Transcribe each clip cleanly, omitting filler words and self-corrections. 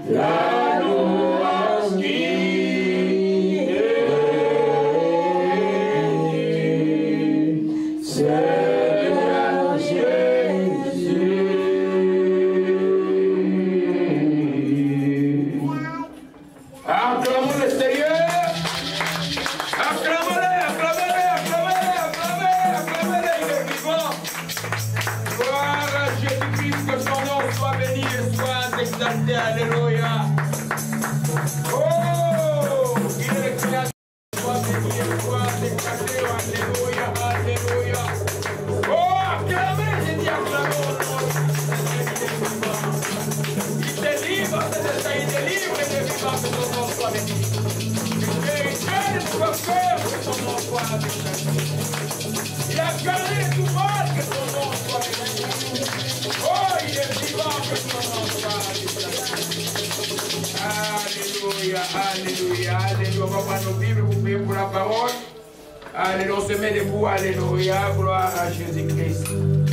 la louange qui est due, Seigneur Jésus. Acclamons le Seigneur. Acclamez-le, acclamez-le, acclamez-le, acclamez-le, acclamez-le, il est vivant. Gloire à Jésus-Christ, que son nom soit béni et soit exalté. Alléluia. Oh, il est le Créateur, soit béni et soit exalté. Alléluia, alléluia. Oh, acclamez, j'ai dit acclamons. Il délivre, il délivre, il est vivant, que son nom soit béni. Il a gardé tout mal, que son nom soit béni. Oh, il est vivant, que son nom soit béni. Alléluia, alléluia, alléluia. On va prendre nos Bibles pour prier pour la parole. Alléluia, on se met debout, alléluia, gloire à Jésus-Christ.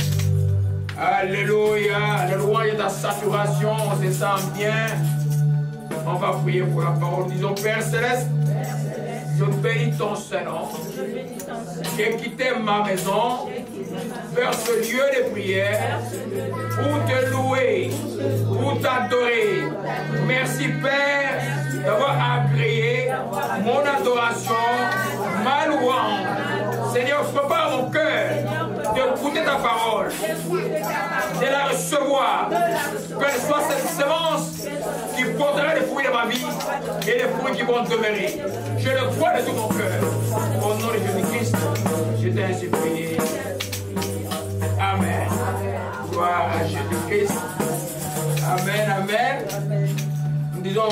Alléluia, la louange est en saturation, on se sent bien. On va prier pour la parole. Disons, Père Céleste, je bénis ton Saint-Nom. J'ai quitté ma maison vers ce lieu de prière pour te louer, pour t'adorer. Merci Père d'avoir agréé mon adoration, ma louange. Seigneur, prépare mon cœur d'écouter ta parole, de la recevoir, qu'elle soit cette semence qui portera les fruits de ma vie et les fruits qui vont demeurer. Je le crois de tout mon cœur. Au nom de Jésus-Christ, je t'ai ainsi prié. Amen. Gloire à Jésus-Christ. Amen, amen. Nous disons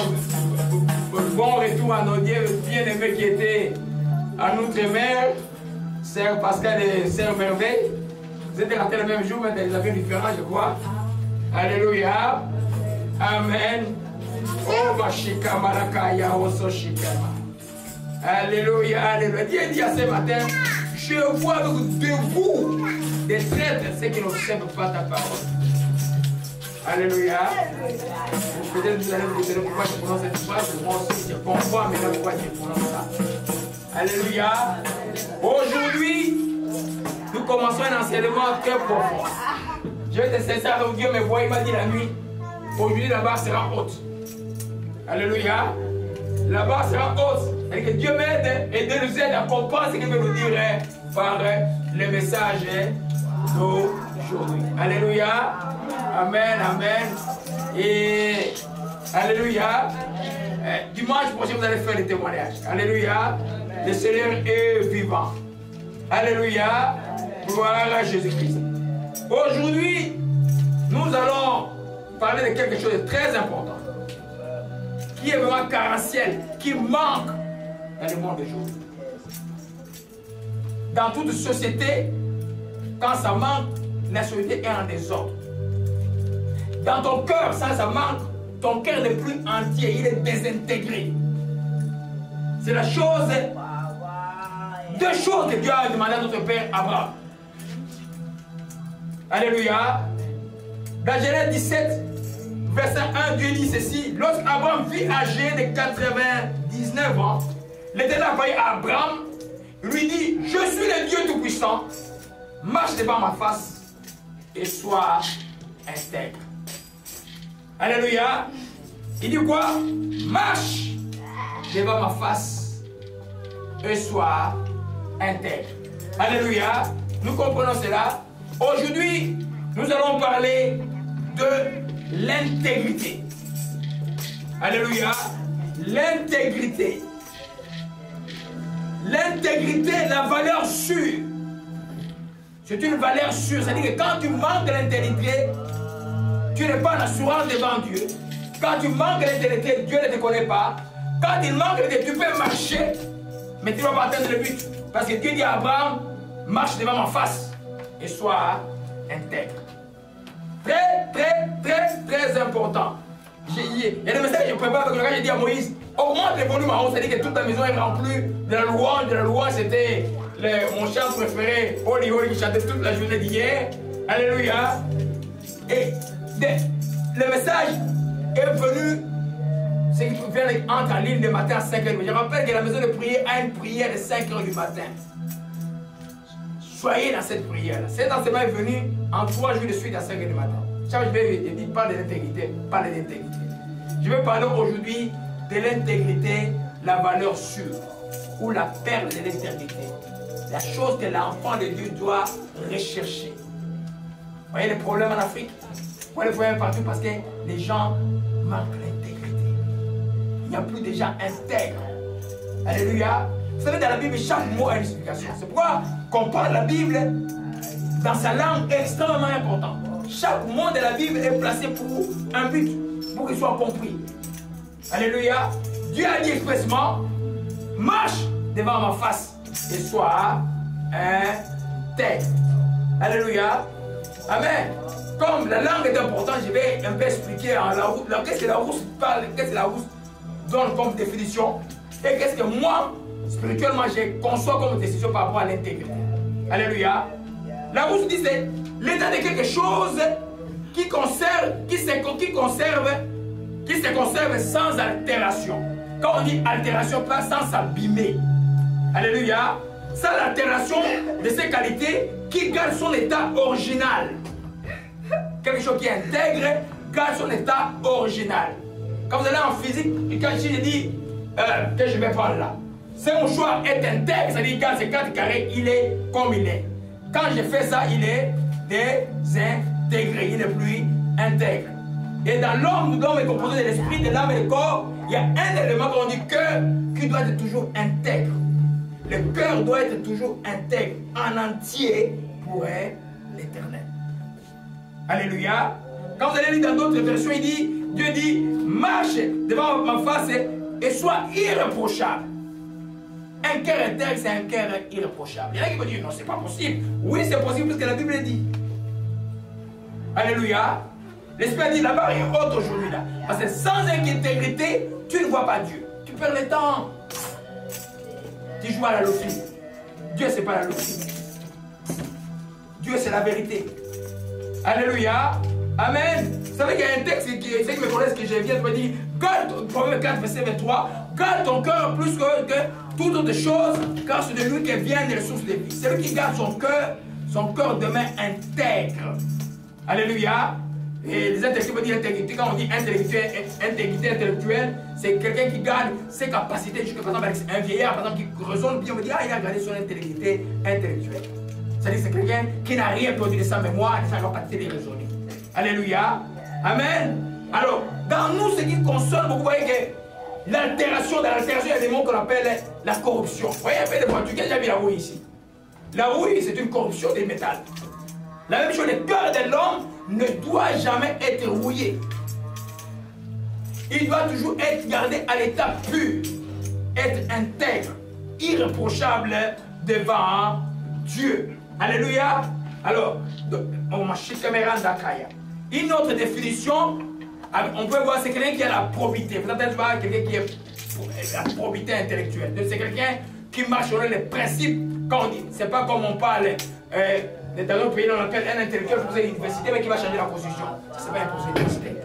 bon retour à nos dieux bien-aimés qui étaient en Outre-mer, Sœur Pascal et Sœur Merveille. Vous étiez ratés le même jour, mais des avions différents, je crois. Alléluia. Amen. Oh, Mashika Marakaya, Oso-Shikama. Alléluia, alléluia. Dieu dit à ce matin, je vois de vous des traîtres, ceux qui n'observent pas ta parole. Alléluia. Peut-être que vous allez vous dire pourquoi je prononce cette phrase. Moi aussi, je comprends maintenant pourquoi je prononce ça. Alléluia. Aujourd'hui, nous commençons un enseignement très profond. Je vais te cesser avec Dieu, mais voix, il m'a dit la nuit. Aujourd'hui, la barre sera haute. Alléluia. La barre sera haute. Et que Dieu m'aide et Dieu nous aide à comprendre ce qu'il veut nous dire par le message d'aujourd'hui. Alléluia. Amen, amen. Et Alléluia. Dimanche prochain, vous allez faire des témoignages. Alléluia. Le Seigneur est vivant. Alléluia. Gloire à Jésus-Christ. Aujourd'hui, nous allons parler de quelque chose de très important, qui est vraiment carentiel, qui manque dans le monde d'aujourd'hui. Dans toute société, quand ça manque, la société est en désordre. Dans ton cœur, ça manque, ton cœur n'est plus entier, il est désintégré. C'est la chose, deux choses que Dieu a demandé à notre père Abraham. Alléluia. Dans Genèse 17, verset 1, Dieu dit ceci: lorsqu'Abraham fut âgé de 99 ans, l'Éternel apparaît à Abraham, lui dit: je suis le Dieu Tout-Puissant, marche devant ma face et sois intègre. Alléluia. Il dit quoi? Marche devant ma face et sois intègre. Alléluia. Nous comprenons cela. Aujourd'hui, nous allons parler de l'intégrité. Alléluia. L'intégrité. L'intégrité, la valeur sûre. C'est une valeur sûre. C'est-à-dire que quand tu manques de l'intégrité, tu n'es pas en assurance devant Dieu. Quand tu manques de l'intégrité, Dieu ne te connaît pas. Quand il manque de l'intégrité, tu peux marcher, mais tu ne vas pas atteindre le but. Parce que Dieu dit à Abraham: marche devant ma face et sois intègre. Très important. Il y a des messages que je prépare parce que quand j'ai dit à Moïse: augmente le volume en haut, c'est-à-dire que toute ta maison est remplie de la louange. De la louange, c'était mon chant préféré, Holy Holy, qui chantait toute la journée d'hier. Alléluia. Et le message est venu il entre en ligne le matin à 5 h. Je rappelle que la maison de prière a une prière de 5 h du matin. Soyez dans cette prière-là. Cet enseignement est venu en 3 jours de suite à 5 h du matin. Chaque jour, je dis, parle de l'intégrité, parle de l'intégrité. Je vais parler aujourd'hui de l'intégrité, la valeur sûre, ou la perle de l'intégrité. La chose que l'enfant de Dieu doit rechercher. Vous voyez les problèmes en Afrique? Vous voyez les problèmes partout parce que les gens manquent l'intégrité. Il n'y a plus de gens intègres. Alléluia. Vous savez, dans la Bible, chaque mot a une explication. C'est pourquoi qu'on parle la Bible dans sa langue est extrêmement important. Chaque mot de la Bible est placé pour un but, pour qu'il soit compris. Alléluia. Dieu a dit expressément, marche devant ma face et sois intègre. Alléluia. Amen. Comme la langue est importante, je vais un peu expliquer en la route. Qu'est-ce que la rousse parle, qu'est-ce que la rousse donne comme définition et qu'est-ce que moi, spirituellement, je conçois comme décision par rapport à l'intégrité. Alléluia. La rousse dit c'est l'état de quelque chose qui se conserve sans altération. Quand on dit altération, pas sans s'abîmer. Alléluia. Sans l'altération de ses qualités qui garde son état original. Quelque chose qui intègre garde son état original. Quand vous allez en physique, et quand je dis que je vais prendre là, si mon choix est intègre, c'est-à-dire quand c'est 4 carrés, il est comme il est. Quand je fais ça, il est désintégré, il n'est plus intègre. Et dans l'homme, l'homme est composé de l'esprit, de l'âme et du corps. Il y a un élément qu'on dit cœur qui doit être toujours intègre. Le cœur doit être toujours intègre, en entier pour l'éternel. Alléluia. Quand vous allez lire dans d'autres versions, Dieu dit, marche devant ma face et sois irréprochable. Un cœur intègre, c'est un cœur irréprochable. Il y en a qui me disent, non, c'est pas possible. Oui, c'est possible parce que la Bible dit. Alléluia. L'Esprit a dit, la barre est haute aujourd'hui là. Parce que sans intégrité, tu ne vois pas Dieu. Tu perds le temps. Tu joues à la loterie. Dieu, c'est pas la loterie. Dieu, c'est la vérité. Alléluia. Amen. Vous savez qu'il y a un texte ceux qui me connaissent que je viens de me dire, garde, Proverbe 4, verset 23, garde ton cœur plus que toute autre chose, car c'est de lui que viennent les ressources de vie. C'est lui qui garde son cœur demeure intègre. Alléluia. Et les intellectuels veulent dire intégrité. Quand on dit intégrité intellectuelle, c'est quelqu'un qui garde ses capacités. Par exemple, avec un vieillard par exemple, qui raisonne bien, on me dit, ah, il a gardé son intégrité intellectuelle. C'est-à-dire que c'est quelqu'un qui n'a rien perdu de sa mémoire, de sa capacité de raisonner. Alléluia. Amen. Alors, dans nous, ce qui console beaucoup, vous voyez que l'altération, dans l'altération, il y a des mots qu'on appelle la corruption. Vous voyez un peu de voitures, qui a déjà vu la rouille ici? La rouille, c'est une corruption des métals. La même chose, le cœur de l'homme ne doit jamais être rouillé. Il doit toujours être gardé à l'état pur, être intègre, irréprochable devant Dieu. Alléluia. Alors, une autre définition, on peut voir, c'est quelqu'un qui a la probité. Vous entendez voir quelqu'un qui a la probité intellectuelle. C'est quelqu'un qui marche sur les principes. Quand on dit, c'est pas comme on parle. Dans notre pays, on appelle un intellectuel pour l'université, mais qui va changer la constitution. Ça, c'est pas un professeur d'université.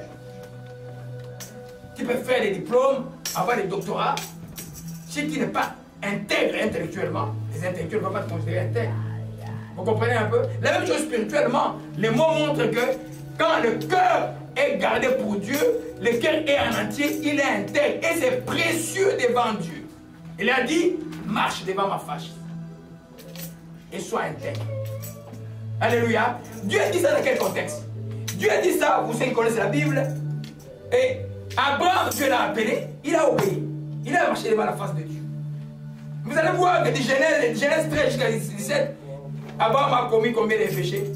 Tu peux faire des diplômes, avoir des doctorats. Si tu n'es pas intègre intellectuellement, les intellectuels ne vont pas te considérer intègre. Vous comprenez un peu? La même chose spirituellement. Les mots montrent que quand le cœur est gardé pour Dieu, le cœur est en entier, il est intègre et c'est précieux devant Dieu. Il a dit, marche devant ma face et sois intègre. Alléluia. Dieu dit ça dans quel contexte? Dieu dit ça, vous savez qui connaissez la Bible. Et Abraham, Dieu l'a appelé, il a obéi. Il a marché devant la face de Dieu. Vous allez voir que de Genèse 13 jusqu'à 17, Abraham a commis combien de péchés?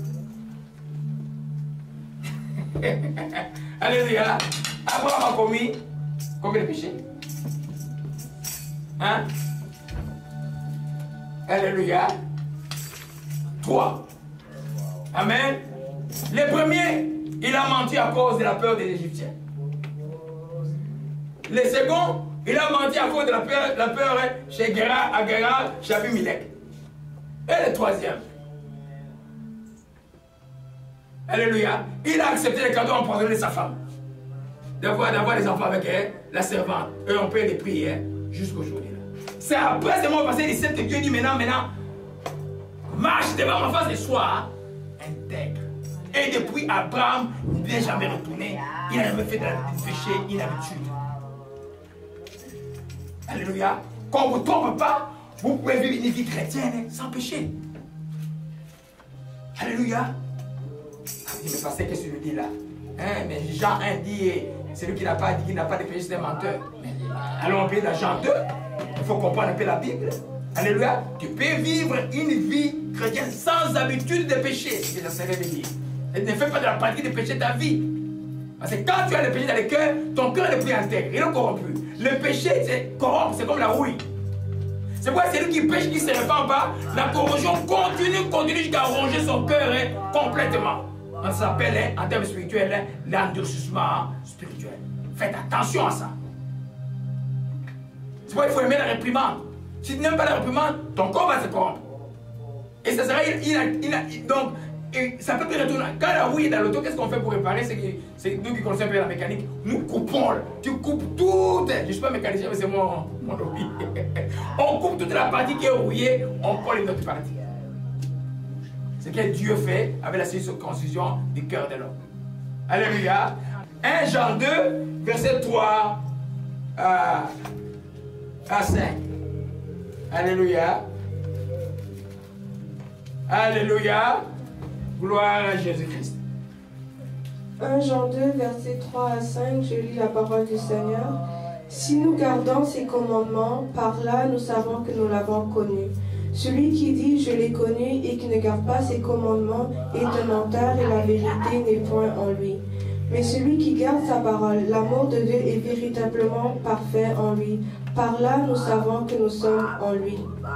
Alléluia. Abraham a commis combien de péchés? Hein? Alléluia. 3. Amen. Le premier, il a menti à cause de la peur des Égyptiens. Le second, il a menti à cause de la peur chez Guérar, chez Abimelech. Et le troisième, alléluia, il a accepté le cadeau empoisonné de sa femme. d'avoir des enfants avec elle, la servante. Et on paye les prières jusqu'aujourd'hui. C'est après ce moment passé, il sait que Dieu dit maintenant, marche devant ma face et sois intègre. Et depuis Abraham, il n'est jamais retourné. Il n'a jamais fait de péché, inhabitude. Alléluia. Quand on ne vous trompe pas, vous pouvez vivre une vie chrétienne sans péché. Alléluia. Mais pasteur, qu'est-ce que tu dis là? Mais Jean 1 dit, celui qui n'a pas dit qu'il n'a pas de péché, c'est un menteur. Mais allons bien dans Jean 2. Il faut comprendre un peu la Bible. Alléluia. Tu peux vivre une vie chrétienne sans habitude de péché. C'est ce que j'essaierai de dire. Et ne fais pas de la pratique de péché ta vie. Parce que quand tu as le péché dans le cœur, ton cœur n'est plus intègre, il est corrompu. Le péché, c'est corrompre, c'est comme la rouille. C'est pourquoi celui qui pêche, qui ne se répand pas, la corrosion continue jusqu'à ronger son cœur complètement. Ça s'appelle, en termes spirituels, l'endurcissement spirituel. Faites attention à ça. C'est pourquoi il faut aimer la réprimande. Si tu n'aimes pas la réprimande, ton corps va se corrompre. Et ça sera, donc, et ça peut te retourner. Quand la rouille est dans l'auto, qu'est-ce qu'on fait pour réparer? C'est nous qui connaissons un peu la mécanique. Nous coupons. Tu coupes tout. Je ne suis pas mécanicien, mais c'est mon hobby. On coupe toute la partie qui est rouillée, on colle une autre partie. C'est ce que Dieu fait avec la circoncision du cœur de l'homme. Alléluia. 1 Jean 2, verset 3 à 5. Alléluia. Alléluia. Gloire à Jésus-Christ. 1 Jean 2, versets 3 à 5, je lis la parole du Seigneur. Si nous gardons ses commandements, par là nous savons que nous l'avons connu. Celui qui dit « je l'ai connu » et qui ne garde pas ses commandements est un menteur et la vérité n'est point en lui. Mais celui qui garde sa parole, l'amour de Dieu est véritablement parfait en lui. Par là nous savons que nous sommes en lui.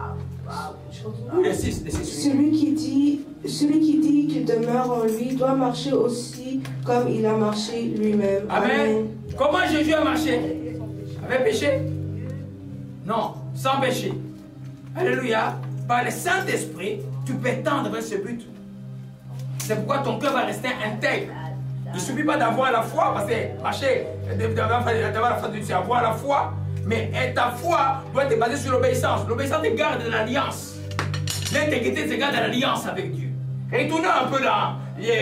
Celui qui dit qu'il demeure en lui doit marcher aussi comme il a marché lui-même. Amen. Comment Jésus a marché? Avec péché? Non, sans péché. Alléluia. Par le Saint-Esprit, tu peux tendre vers ce but. C'est pourquoi ton cœur va rester intègre. Il ne suffit pas d'avoir la foi, parce que marcher, d'avoir la foi de Dieu, c'est avoir la foi. Mais ta foi doit être basée sur l'obéissance. L'obéissance te garde de l'alliance. L'intégrité te garde de l'alliance avec Dieu. Retournons un peu dans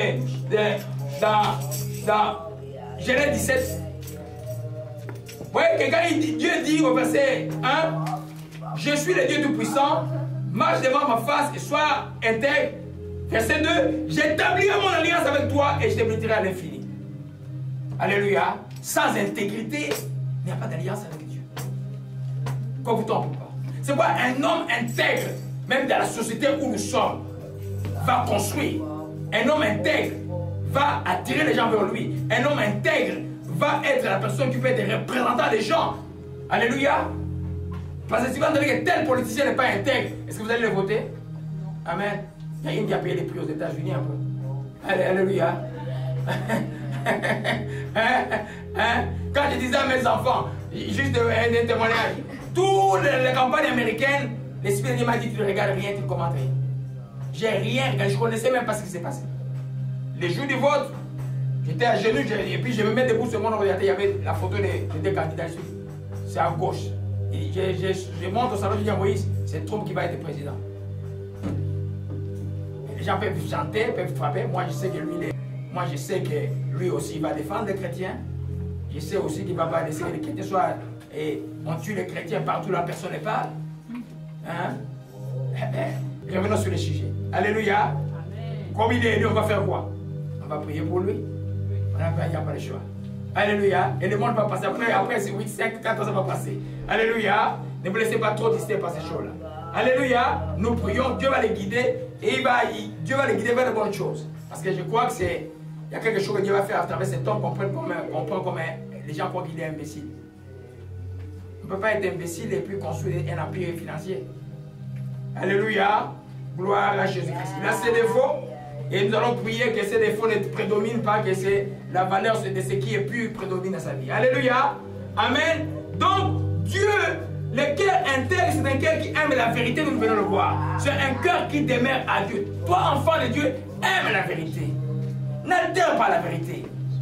Genèse 17. Vous voyez que quand Dieu dit au verset 1, je suis le Dieu Tout-Puissant, marche devant ma face et sois intègre. Verset 2, j'établirai mon alliance avec toi et je te bénirai à l'infini. Alléluia. Sans intégrité, il n'y a pas d'alliance avec Dieu. Qu'on vous trompe pas. C'est quoi un homme intègre, même dans la société où nous sommes, va construire. Un homme intègre va attirer les gens vers lui. Un homme intègre va être la personne qui peut être représentant des gens. Alléluia. Parce que si vous entendez que tel politicien n'est pas intègre, est-ce que vous allez le voter? Amen. Il y a une qui a payé les prix aux États-Unis un peu. Alléluia. Quand je disais à mes enfants, juste un témoignage, toutes les campagnes américaines, l'Esprit de Dieu m'a dit, tu ne regardes rien, tu ne commentes rien. J'ai rien regardé, je ne connaissais même pas ce qui s'est passé. Les jours du vote, j'étais à genoux, et puis je me mets debout sur mon ordinateur, il y avait la photo des deux candidats. C'est à gauche. Et je monte au salon, je dis à Moïse, c'est Trump qui va être président. Et les gens peuvent chanter, peuvent frapper, moi je sais que lui aussi va défendre les chrétiens. Je sais aussi qu'il ne va pas laisser que les chrétiens soient... Et on tue les chrétiens partout là, personne ne parle. Hein? Revenons sur le sujet. Alléluia. Amen. Comme il est élu, on va faire quoi? On va prier pour lui. Il n'y a pas le choix. Alléluia. Et le monde va passer. Après c'est 8, 5, 14 ans va passer. Alléluia. Ne vous laissez pas trop distraire par ces choses-là. Alléluia. Nous prions. Dieu va les guider. Et Dieu va les guider vers de bonnes choses. Parce que je crois que c'est... Il y a quelque chose que Dieu va faire à travers cet homme qu'on prend comme les gens croient qu'il est imbécile. On ne peut pas être imbécile et puis construire un empire financier. Alléluia. Gloire à Jésus-Christ. Il a ses défauts. Et nous allons prier que ces défauts ne prédominent pas, que c'est la valeur de ce qui est pur prédomine dans sa vie. Alléluia. Amen. Donc, Dieu, le cœur intègre, c'est un cœur qui aime la vérité, nous venons le voir. C'est un cœur qui demeure à Dieu. Toi, enfant de Dieu, aime la vérité. N'altère pas la vérité.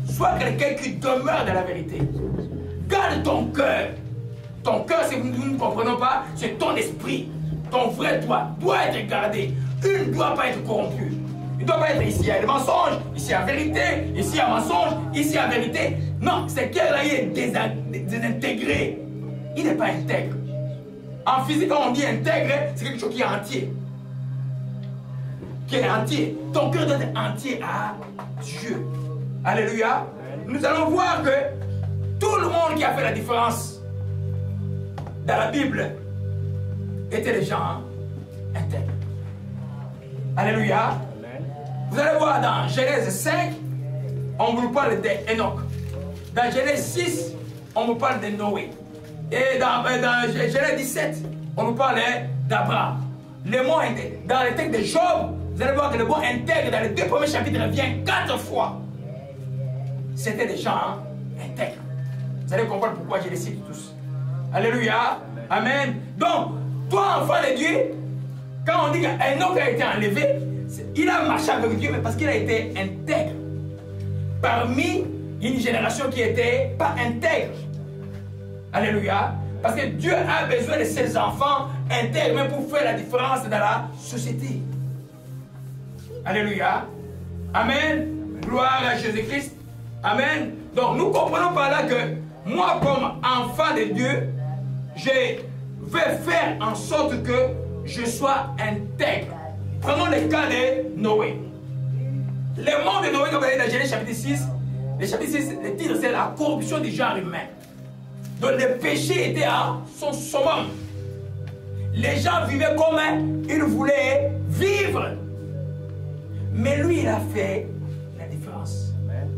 Sois quelqu'un qui demeure dans la vérité. Garde ton cœur. Ton cœur, si nous ne comprenons pas, c'est ton esprit. Ton vrai toi doit être gardé. Il ne doit pas être corrompu. Il ne doit pas être ici, il y a le mensonge, ici il y a vérité, ici il y a mensonge, ici il y a vérité. Non, c'est qu'il est désintégré. Il n'est pas intègre. En physique, quand on dit intègre, c'est quelque chose qui est entier. Qui est entier. Ton cœur doit être entier à Dieu. Alléluia. Nous allons voir que tout le monde qui a fait la différence dans la Bible étaient des gens intègres. Alléluia. Vous allez voir dans Genèse 5, on vous parle d'Enoch. Dans Genèse 6, on vous parle de Noé. Et dans Genèse 17, on nous parle d'Abraham. Le mot intègre. Dans le texte de Job, vous allez voir que le mot intègre dans les 2 premiers chapitres revient 4 fois. C'était des gens intègres. Vous allez comprendre pourquoi je les cite tous. Alléluia. Amen. Donc, toi, enfant de Dieu, quand on dit qu'Enoch a été enlevé, il a marché avec Dieu, mais parce qu'il a été intègre. Parmi une génération qui n'était pas intègre. Alléluia. Parce que Dieu a besoin de ses enfants intègres, même pour faire la différence dans la société. Alléluia. Amen. Gloire à Jésus-Christ. Amen. Donc nous comprenons par là que moi, comme enfant de Dieu, je vais faire en sorte que je sois intègre. Prenons le cas de Noé. Le monde de Noé, comme vous voyez dans Genèse chapitre 6, le titre c'est la corruption du genre humain. Donc le péché était à son summum. Les gens vivaient comme ils voulaient vivre. Mais lui, il a fait la différence.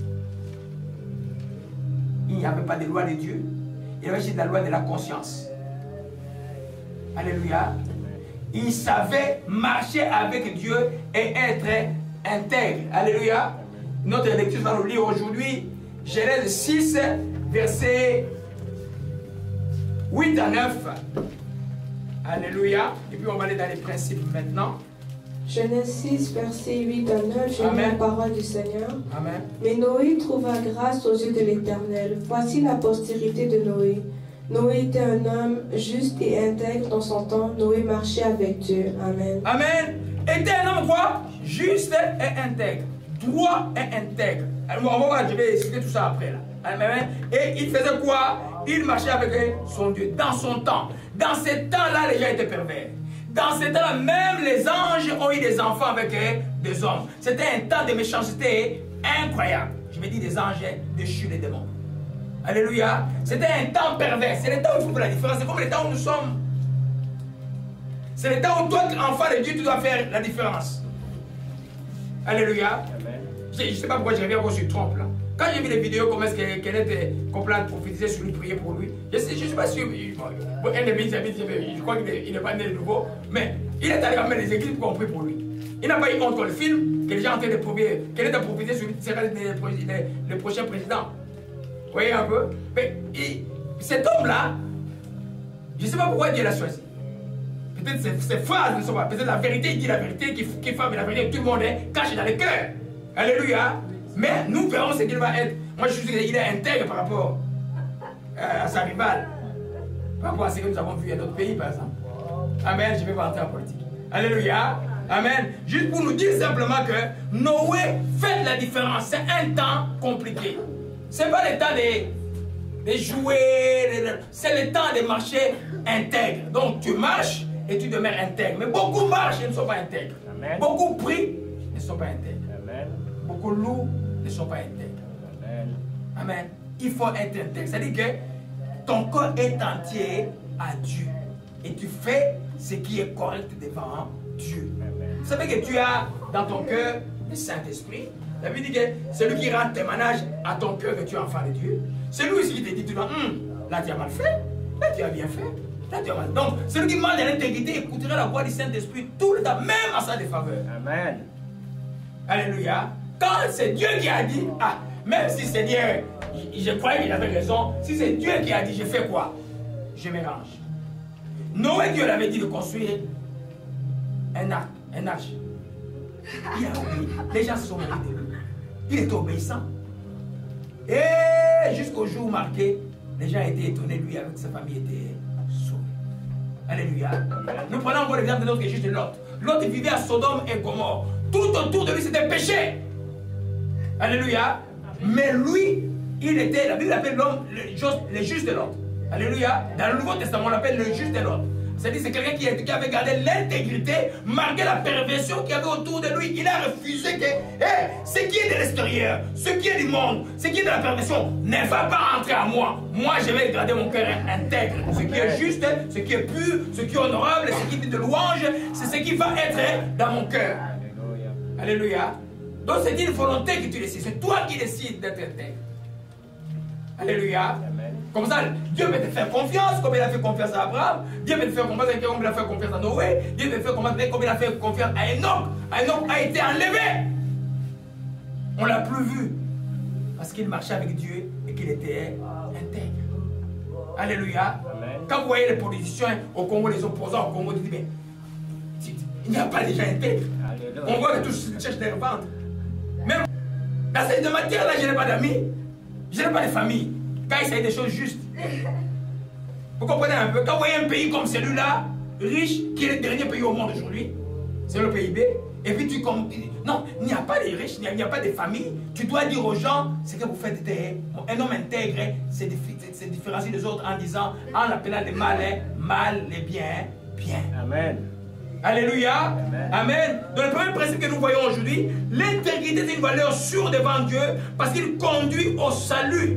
Il n'y avait pas de loi de Dieu. Il y avait juste la loi de la conscience. Alléluia. Il savait marcher avec Dieu et être intègre. Alléluia. Notre lecture va nous lire aujourd'hui Genèse 6, versets 8 à 9. Alléluia. Et puis on va aller dans les principes maintenant. Genèse 6, versets 8 à 9, je lis la parole du Seigneur. Amen. Mais Noé trouva grâce aux yeux de l'Éternel. Voici la postérité de Noé. Noé était un homme juste et intègre dans son temps. Noé marchait avec Dieu. Amen. Amen. Était un homme quoi? Juste et intègre. Droit et intègre. Alors, on va voir, je vais expliquer tout ça après là. Amen. Et il faisait quoi? Il marchait avec son Dieu dans son temps. Dans ces temps-là, les gens étaient pervers. Dans ces temps-là, même les anges ont eu des enfants avec des hommes. C'était un temps de méchanceté incroyable. Je me dis des anges déchus les démons. Alléluia. C'était un temps pervers. C'est le temps où il faut faire la différence. C'est comme le temps où nous sommes. C'est le temps où toi, enfant de Dieu, tu dois faire la différence. Alléluia. Je ne sais pas pourquoi je reviens encore sur Trump là. Quand j'ai vu les vidéos, comment est-ce qu'elle était complète pour prophétiser sur lui, prier pour lui, je ne suis pas sûr. Un de mes amis, je crois qu'il n'est pas né de nouveau, mais il est allé ramener les églises pour qu'on prie pour lui. Il n'a pas eu honte quand le film, que les gens ont été prophétiser, qu'elle est à prophétiser sur lui, sera le prochain président. Vous voyez un peu? Mais cet homme-là, je ne sais pas pourquoi Dieu l'a choisi. Peut-être ses phrases ne sont pas. Peut-être la vérité, il dit la vérité, qu'il fait la vérité, tout le monde est caché dans le cœur. Alléluia. Mais nous verrons ce qu'il va être. Moi, je suis sûr qu'il est intègre par rapport à sa rivale. Par rapport à ce que nous avons vu dans d'autres pays, par exemple. Amen. Je ne vais pas entrer en politique. Alléluia. Amen. Juste pour nous dire simplement que Noé fait la différence. C'est un temps compliqué. Ce n'est pas le temps de jouer. C'est le temps de marcher intègre. Donc, tu marches et tu demeures intègre. Mais beaucoup marchent et ne sont pas intègres. Amen. Beaucoup prient et ne sont pas intègres. Amen. Beaucoup louent ne sont pas intègres. Amen. Amen. Il faut être intègre. C'est-à-dire que ton corps est entier à Dieu. Et tu fais ce qui est correct devant Dieu. Amen. Vous savez que tu as dans ton cœur le Saint-Esprit. La Bible dit que c'est lui qui rend témoignage à ton cœur que tu es enfant de Dieu. C'est lui aussi qui te dit, tu dois, là tu as mal fait, là tu as bien fait, là tu as mal. Donc, celui qui marche dans l'intégrité écoutera la voix du Saint-Esprit tout le temps, même à sa défaveur. Amen. Alléluia. Quand c'est Dieu qui a dit, même si Seigneur, je croyais qu'il avait raison, si c'est Dieu qui a dit, je fais quoi? Je m'arrange. Noé, Dieu l'avait dit de construire un arche. Il a obéi. Les gens se sont moqués de lui. Il était obéissant. Et jusqu'au jour marqué, les gens étaient étonnés, lui avec sa famille était sauvé. Alléluia. Nous prenons encore l'exemple de notre juste Lot. Lot vivait à Sodome et Gomorrhe. Tout autour de lui, c'était péché. Alléluia. Mais lui, il était, la Bible appelle l'homme le juste de Lot. Alléluia. Dans le Nouveau Testament, on l'appelle le juste de Lot. C'est-à-dire c'est quelqu'un qui avait gardé l'intégrité malgré la perversion qu'il y avait autour de lui. Il a refusé que ce qui est de l'extérieur, ce qui est du monde, ce qui est de la perversion ne va pas entrer à moi. Moi, je vais garder mon cœur intègre. Ce qui est juste, ce qui est pur, ce qui est honorable, ce qui est de louange, c'est ce qui va être dans mon cœur. Alléluia. Donc c'est une volonté que tu décides. C'est toi qui décides d'être intègre. Alléluia. Comme ça, Dieu peut te faire confiance, comme il a fait confiance à Abraham. Dieu peut te faire confiance comme il a fait confiance à Noé. Dieu peut te faire confiance comme il a fait confiance à Enoch. Enoch a été enlevé. On ne l'a plus vu. Parce qu'il marchait avec Dieu et qu'il était intègre. Alléluia. Quand vous voyez les politiciens au Congo, les opposants au Congo, vous dites, mais il n'y a pas de gens intègres. On voit que tous cherchent des reventes. Même dans cette matière-là, je n'ai pas d'amis. Je n'ai pas de famille. Quand il s'agit des choses justes. Vous comprenez un peu? Quand vous voyez un pays comme celui-là, riche, qui est le dernier pays au monde aujourd'hui, c'est le PIB, et puis tu comptes. Non, il n'y a pas de riches, il n'y a pas de famille. Tu dois dire aux gens ce que vous faites. Un homme intègre se différencie des autres en disant, en appelant les mal, mal, les bien, bien. Amen. Alléluia. Amen. Amen. Donc le premier principe que nous voyons aujourd'hui, l'intégrité est une valeur sûre devant Dieu parce qu'il conduit au salut.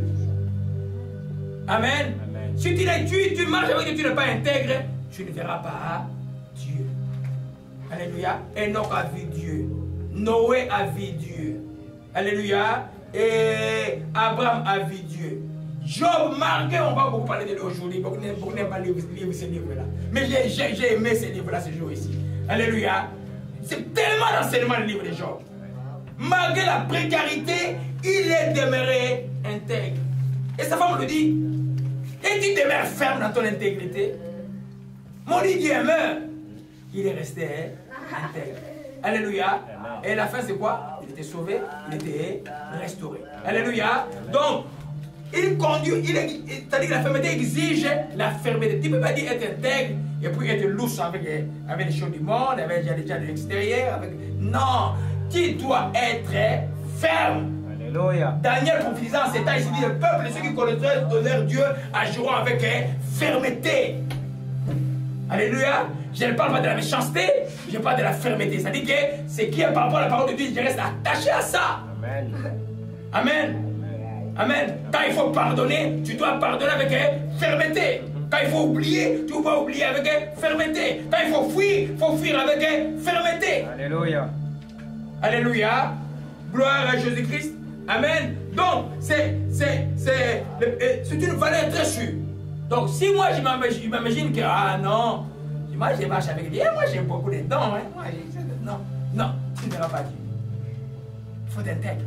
Amen. Amen. Si tu marches avec Dieu, tu n'es pas intègre, tu ne verras pas Dieu. Alléluia. Enoch a vu Dieu. Noé a vu Dieu. Alléluia. Et Abraham a vu Dieu. Job marqué, on va beaucoup parler de lui aujourd'hui. Beaucoup n'aiment pas lire ce livre-là. Mais j'ai aimé ce livre-là ce jour ici. Alléluia. C'est tellement d'enseignement le livre de Job. Malgré la précarité, il est demeuré intègre. Et sa femme le dit. Et tu demeures ferme dans ton intégrité. Mon Dieu meurt. Il est resté intègre. Alléluia. Et la fin c'est quoi? Il était sauvé, il était restauré. Alléluia. Donc, il conduit, c'est-à-dire que la fermeté exige la fermeté. Tu ne peux pas dire être intègre et puis être lousse avec les choses du monde, avec les gens de l'extérieur. Non, tu dois être ferme. Alléluia. Daniel prophétisant en ces temps, il dit le peuple, ceux qui connaîtront leur Dieu, agiront avec fermeté. Alléluia. Je ne parle pas de la méchanceté, je parle de la fermeté. C'est-à-dire que ce qui est par rapport à la parole de Dieu, je reste attaché à ça. Amen. Amen. Amen. Quand il faut pardonner, tu dois pardonner avec fermeté. Quand il faut oublier, tu dois oublier avec fermeté. Quand il faut fuir avec fermeté. Alléluia. Alléluia. Gloire à Jésus-Christ. Amen. Donc, c'est une valeur très sûre. Donc, si moi, je m'imagine que, ah non, moi, je marche avec Dieu, moi, j'ai beaucoup de dons. Hein. Non, tu ne verras pas Dieu. Il faut d'intègre.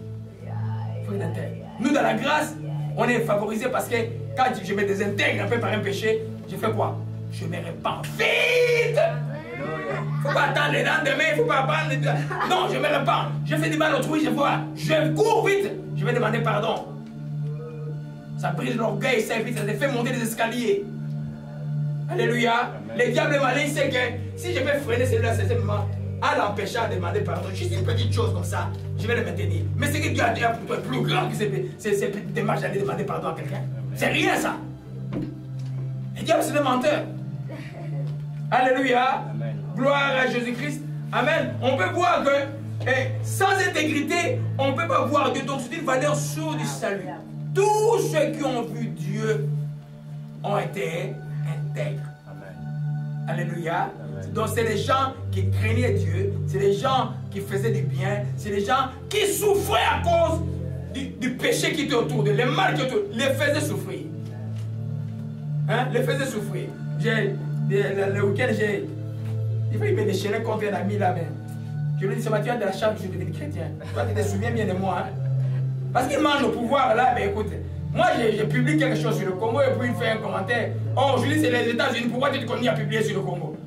Nous, dans la grâce, on est favorisé parce que quand je me désintègre un peu par un péché, je fais quoi? Je me répands vite. Il ne faut pas attendre le lendemain, il ne faut pas attendre. Non, je me répands. Je fais du mal autrui, je cours vite. Je vais demander pardon. Ça brise l'orgueil, ça fait monter les escaliers. Alléluia. Le diable malin sait que si je vais freiner celui-là, c'est simplement à l'empêcher de demander pardon. Juste une petite chose comme ça, je vais le maintenir. Mais ce que Dieu a dit pour toi est plus grand que ces petites démarches d'aller demander pardon à quelqu'un. C'est rien ça. Le diable c'est un menteur. Alléluia. Amen. Gloire à Jésus-Christ. Amen. On peut voir que sans intégrité, on ne peut pas voir Dieu. Donc c'est une valeur sûre du salut. Tous ceux qui ont vu Dieu ont été intègres. Amen. Alléluia. Amen. Donc c'est les gens qui craignaient Dieu, c'est les gens qui faisaient du bien, c'est les gens qui souffraient à cause du péché qui était autour d'eux, le mal qui était autour d'eux, les faisaient souffrir. Hein? Les faisaient souffrir. Le week-end, il me déchirer contre un ami là même. Je lui ai dit, ce matin de la chambre, je suis devenu chrétien. Toi, tu te souviens bien de moi. Hein? Parce qu'il mange le pouvoir là, mais écoute, moi je publie quelque chose sur le Congo et puis il fait un commentaire. Oh, je dis c'est les États-Unis, pourquoi tu te connais à publier sur le Congo?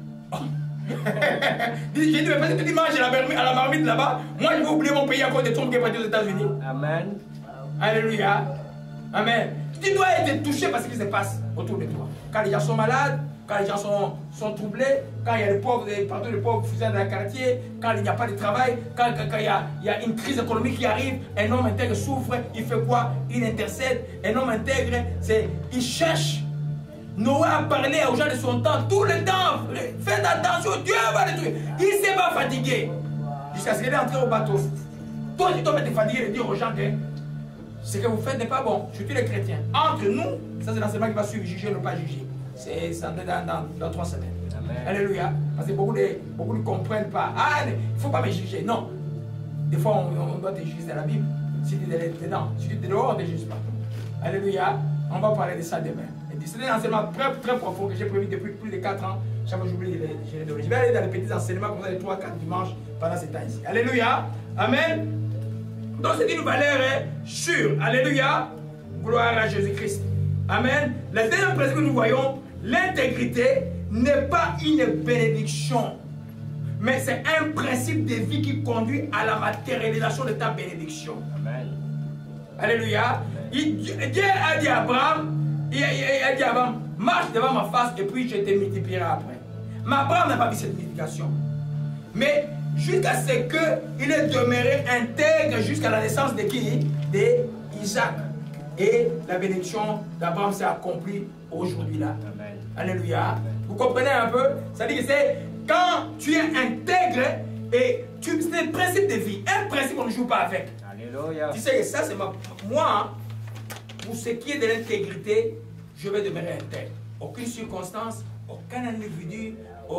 J'ai dit, mais parce que tu manges à la marmite là-bas, moi je vais oublier mon pays à cause des trompes qui est parti aux États-Unis. Amen. Alléluia. Amen. Tu dois être touché par ce qui se passe autour de toi. Quand les gens sont malades, quand les gens sont troublés, quand il y a les pauvres, partout les pauvres fusils dans le quartier, quand il n'y a pas de travail, quand il y a une crise économique qui arrive, un homme intègre souffre, il fait quoi? Il intercède. Un homme intègre, il cherche. Noé a parlé aux gens de son temps, tout le temps. Faites attention, Dieu va le tuer. Il ne s'est pas fatigué. Jusqu'à ce qu'il est entré au bateau. Toi, tu dois être fatigué de dire aux gens que ce que vous faites n'est pas bon, surtout les chrétiens. Entre nous, ça c'est l'enseignement qui va suivre, juger ou ne pas juger. C'est dans 3 semaines. Amen. Alléluia. Parce que beaucoup ne comprennent pas. Ah, il ne faut pas me juger. Non. Des fois, on doit te juger dans la Bible. Si tu es dedans, si tu es dehors, on ne te juge pas. Alléluia. On va parler de ça demain. C'est un enseignement très, très profond que j'ai prévu depuis plus de 4 ans. Chaque fois, j'oublie les donner. Je vais aller dans les petits enseignements comme ça, les 3-4 dimanches pendant ces temps-ci. Alléluia. Amen. Donc c'est une valeur sûre. Alléluia. Gloire à Jésus-Christ. Amen. Le deuxième principe que nous voyons, l'intégrité n'est pas une bénédiction, mais c'est un principe de vie qui conduit à la matérialisation de ta bénédiction. Amen. Alléluia. Dieu a dit à Abraham, il a dit à Abraham, marche devant ma face et puis je te multiplierai après. Mais Abraham n'a pas vu cette multiplication. Mais jusqu'à ce qu'il ait demeuré intègre jusqu'à la naissance de qui? D'Isaac. Et la bénédiction d'Abraham s'est accomplie aujourd'hui là. Amen. Alléluia. Vous comprenez un peu? Ça dit que c'est quand tu es intègre et c'est un principe de vie. Un principe qu'on ne joue pas avec. Alléluia. Tu sais que ça c'est moi, pour ce qui est de l'intégrité, je vais demeurer intègre. Aucune circonstance, aucun individu,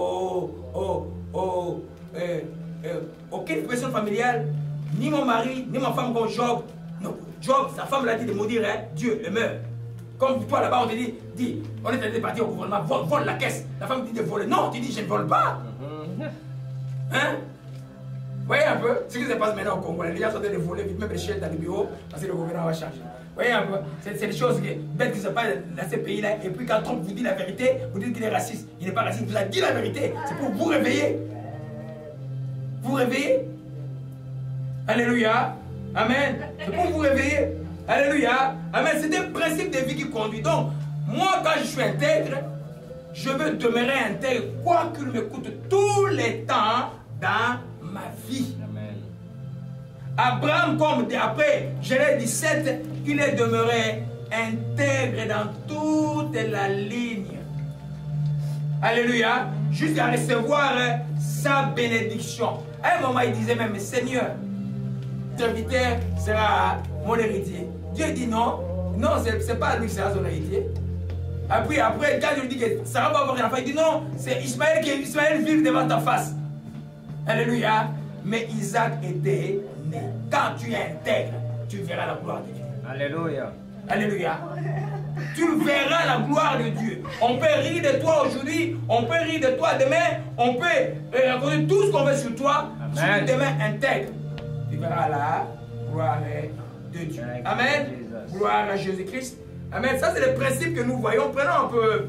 aucune personne familiale, ni mon mari, ni ma femme comme Job. Non, Job, sa femme l'a dit de maudire Dieu, le meurt. Comme toi là-bas, on te dit, on est allé partir au gouvernement, vole la caisse. La femme dit de voler. Non, tu dis, je ne vole pas. Hein? Vous voyez un peu ce qui se passe maintenant au Congo. Les gens sont en train de voler, même les chefs dans le bureau, parce que le gouvernement va changer. Vous voyez un peu, c'est des choses bêtes qui se passent dans ces pays-là. Et puis quand Trump vous dit la vérité, vous dites qu'il est raciste. Il n'est pas raciste, il vous a dit la vérité. C'est pour vous réveiller. Vous réveillez. Alléluia. Amen. C'est pour vous réveiller. Alléluia. Amen. C'est un principe de vie qui conduit. Donc, moi, quand je suis intègre, je veux demeurer intègre, quoi qu'il me coûte tous les temps dans ma vie. Amen. Abraham, comme après Genèse 17, il est demeuré intègre dans toute la ligne. Alléluia. Jusqu'à recevoir sa bénédiction. À un moment, il disait même, Seigneur, serviteur sera mon héritier. Dieu dit non, non, c'est pas lui qui sera son héritier. Après, quand je lui dis que Sarah va avoir un enfant, il dit non, c'est Ismaël qui vit devant ta face. Alléluia. Mais Isaac était né. Quand tu es intègre, tu verras la gloire de Dieu. Alléluia. Alléluia. Tu verras la gloire de Dieu. On peut rire de toi aujourd'hui, on peut rire de toi demain, on peut raconter tout ce qu'on veut sur toi. Amen. Si tu demeures intègre, tu verras la gloire de Dieu. Amen. Gloire à Jésus-Christ. Amen. Ça, c'est le principe que nous voyons. Prenons un peu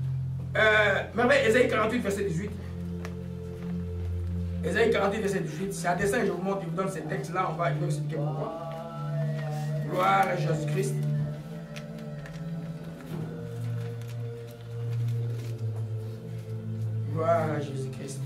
Ésaïe 48, verset 18. Ésaïe 48, verset 18. C'est un dessin, je vous montre, je vous donne ces textes-là. Je vais vous expliquer pourquoi. Gloire à Jésus-Christ. Gloire à Jésus-Christ.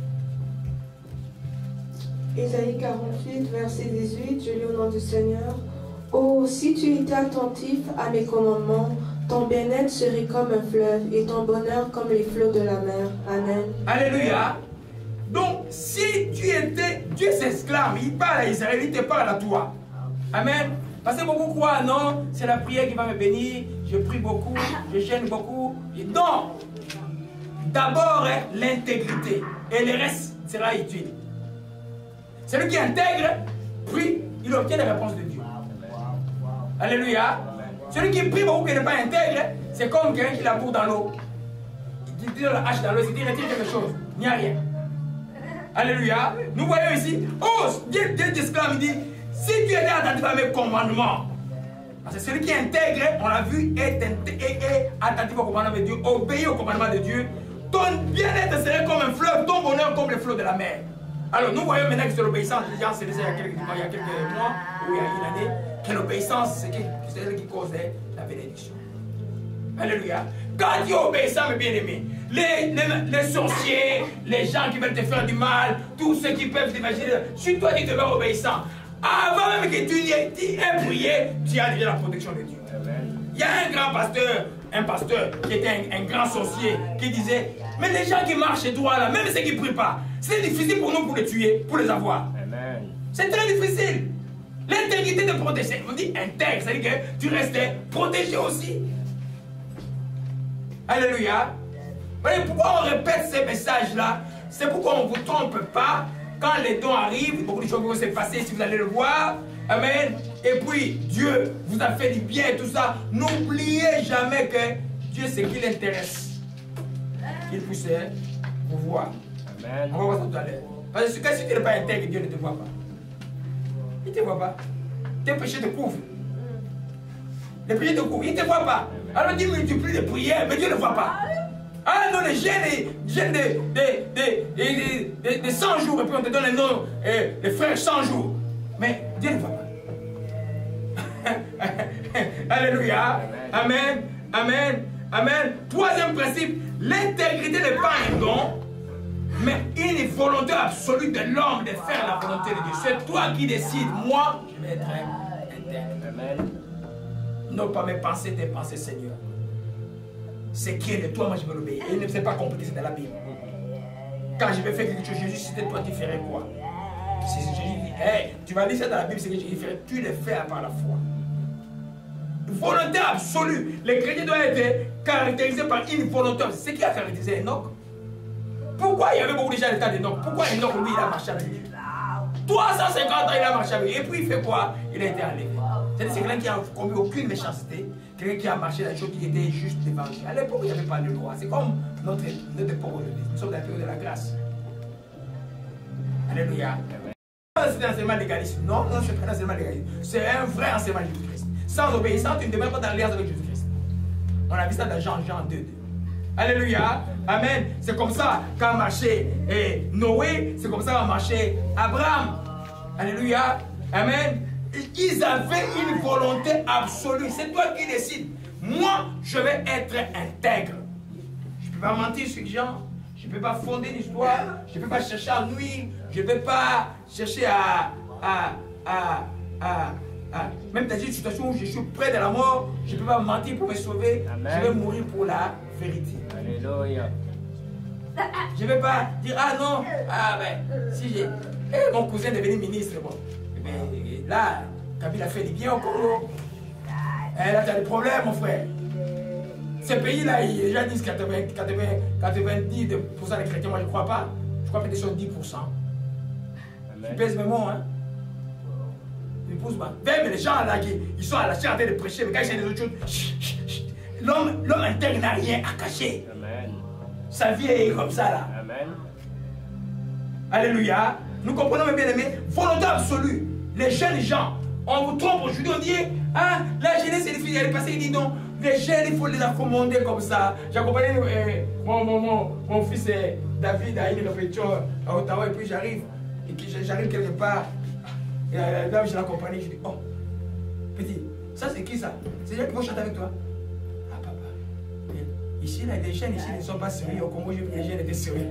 Ésaïe 48, verset 18, je lis au nom du Seigneur. Oh, si tu étais attentif à mes commandements, ton bien-être serait comme un fleuve et ton bonheur comme les flots de la mer. Amen. Alléluia. Donc, si tu étais, Dieu s'exclame, il parle à Israël, il te parle à toi. Amen. Parce que beaucoup croient, non, c'est la prière qui va me bénir, je prie beaucoup, je gêne beaucoup. Non. D'abord, l'intégrité et le reste sera utile. Celui qui intègre, prie, il obtient les réponses de Dieu. Alléluia. Celui qui prie beaucoup qui n'est pas intègre, c'est comme quelqu'un qui laboure dans l'eau. Il tire la hache dans l'eau, il dit retire quelque chose. Il n'y a rien. Alléluia. Nous voyons ici, oh, Dieu t'exclame, il dit, si tu étais attentif à mes commandements, parce que celui qui intègre, on l'a vu, est attentif aux commandements de Dieu, obéit aux commandements de Dieu, ton bien-être serait comme un fleuve, ton bonheur comme les flots de la mer. Alors nous voyons maintenant que c'est l'obéissance, c'est il y a quelques mois, ou il y a une année, que l'obéissance, c'est elle qui cause la bénédiction. Alléluia. Quand tu es obéissant, mes bien-aimés, les sorciers, les gens qui veulent te faire du mal, tous ceux qui peuvent t'imaginer, si toi tu demeures obéissant, avant même que tu aies prié, tu as déjà la protection de Dieu. Il y a un pasteur qui était un grand sorcier qui disait, mais les gens qui marchent chez toi là, même ceux qui ne prient pas, c'est difficile pour nous pour les tuer, pour les avoir. C'est très difficile. L'intégrité de protéger, on dit intègre, c'est-à-dire que tu restes protégé aussi. Alléluia. Voyez pourquoi on répète ces messages-là? C'est pourquoi on ne vous trompe pas. Quand les dons arrivent, beaucoup de choses vont se passer si vous allez le voir. Amen. Et puis, Dieu vous a fait du bien et tout ça. N'oubliez jamais que Dieu, c'est qui l'intéresse. Qu'il puisse vous voir. Amen. On va voir ça tout à l'heure. Parce que si tu n'es pas intègre, Dieu ne te voit pas. Il ne te voit pas. Tes péchés te couvrent. Les péchés te couvrent. Il ne te voit pas. Alors Dieu multiplie les prières, mais Dieu ne voit pas. Ah non, les jeunes de 100 jours, et puis on te donne les noms, les frères 100 jours. Mais Dieu ne voit pas. Alléluia. Amen. Amen. Amen. Troisième principe, l'intégrité n'est pas un don, mais une volonté absolue de l'homme de faire la volonté de Dieu. C'est toi qui décides. Moi, je vais être intègre. Amen. Non pas mes pensées, tes pensées, Seigneur. C'est qui est de toi, moi je vais l'obéir. Il ne s'est pas compliqué, c'est dans la Bible. Quand je vais faire quelque chose, Jésus, si c'était toi, tu ferais quoi? Si Jésus dit, hey, tu vas dire ça dans la Bible, c'est que Jésus ferait, tu le fais par la foi. Volonté absolue. Les chrétiens doivent être caractérisés par une volonté. C'est qui a caractérisé Enoch? Pourquoi il y avait beaucoup de gens à l'état d'Enoch? Pourquoi Enoch, lui, il a marché avec Dieu? 350 ans, il a marché avec Dieu. Et puis il fait quoi? Il a été enlevé. C'est quelqu'un qui n'a commis aucune méchanceté, quelqu'un qui a marché dans les choses qui étaient juste devant lui. À l'époque, il n'y avait pas de loi. C'est comme notre époque aujourd'hui. Nous sommes dans la période de la grâce. Alléluia. C'est un enseignement légaliste. Non, non, c'est pas un enseignement légaliste. C'est un vrai enseignement de Jésus-Christ. Sans obéissance, tu ne demeures pas dans l'alliance avec Jésus-Christ. On a vu ça dans Jean 2. Alléluia. Amen. C'est comme ça qu'a marché Noé. C'est comme ça qu'a marché Abraham. Alléluia. Amen. Ils avaient une volonté absolue. C'est toi qui décides. Moi, je vais être intègre. Je ne peux pas mentir sur les gens. Je ne peux pas fonder une histoire. Je ne peux pas chercher à nuire. Je ne peux pas chercher même dans une situation où je suis près de la mort, je ne peux pas mentir pour me sauver. Amen. Je vais mourir pour la vérité. Alléluia. Je ne vais pas dire, ah non, ah ben, si j'ai... mon cousin est devenu ministre, bon. Mais là, Kabila a fait du bien au Congo. Là, tu as des problèmes, mon frère. Ces pays-là, les gens disent 90% des chrétiens, moi je ne crois pas. Je crois que c'est sur 10%. Tu pèses mes mots, hein. Tu poses pas. Même les gens là, ils sont à la chair en train de prêcher, mais quand ils cherchent des autres choses, l'homme interne n'a rien à cacher. Amen. Sa vie est comme ça là. Amen. Alléluia. Nous comprenons, mes bien-aimés, volonté absolue. Les jeunes gens, on vous trompe aujourd'hui, on dit, ah, la jeunesse est difficile, elle est passée, il dit non, les jeunes, il faut les accommoder comme ça. J'ai accompagné mon fils David à une répétition à Ottawa, et puis j'arrive quelque part, et la dame, je l'accompagne, je dis, oh, petit, ça c'est qui ça? C'est les gens qui vont chanter avec toi? Ah, papa. Ici, là, les jeunes ici ne sont pas sérieux, au Congo, j'ai vu que les jeunes étaient sérieux.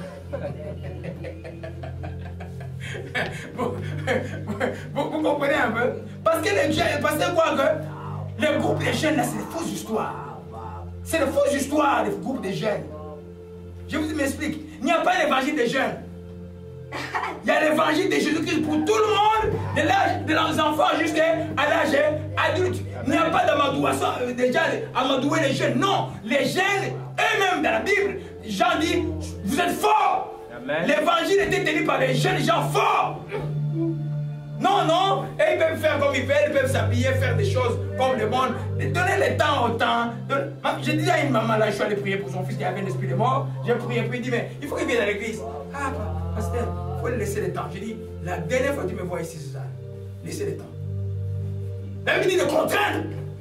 Vous comprenez un peu? Parce que les jeunes, parce que quoi que les groupes des jeunes là, c'est des fausses histoires. C'est des fausses histoires, les groupes des jeunes. Je vous m'explique. Il n'y a pas l'évangile des jeunes. Il y a l'évangile de Jésus-Christ pour tout le monde, de l'âge de leurs enfants jusqu'à l'âge adulte. Il n'y a pas d'amadouation, déjà amadouer les jeunes. Non, les jeunes eux-mêmes dans la Bible, Jean dit, vous êtes forts. L'évangile était tenu par les jeunes gens forts. Non, non, et ils peuvent faire comme ils veulent, ils peuvent s'habiller, faire des choses comme le monde. Donnez le temps au temps. J'ai dit à une maman là, je suis allé prier pour son fils qui avait un esprit de mort. J'ai prié, puis il dit, mais il faut qu'il vienne à l'église. Ah, pasteur, il faut lui laisser le temps. J'ai dit, la dernière fois que tu me vois ici, c'est ça. Laissez le temps. Elle me dit de contraindre.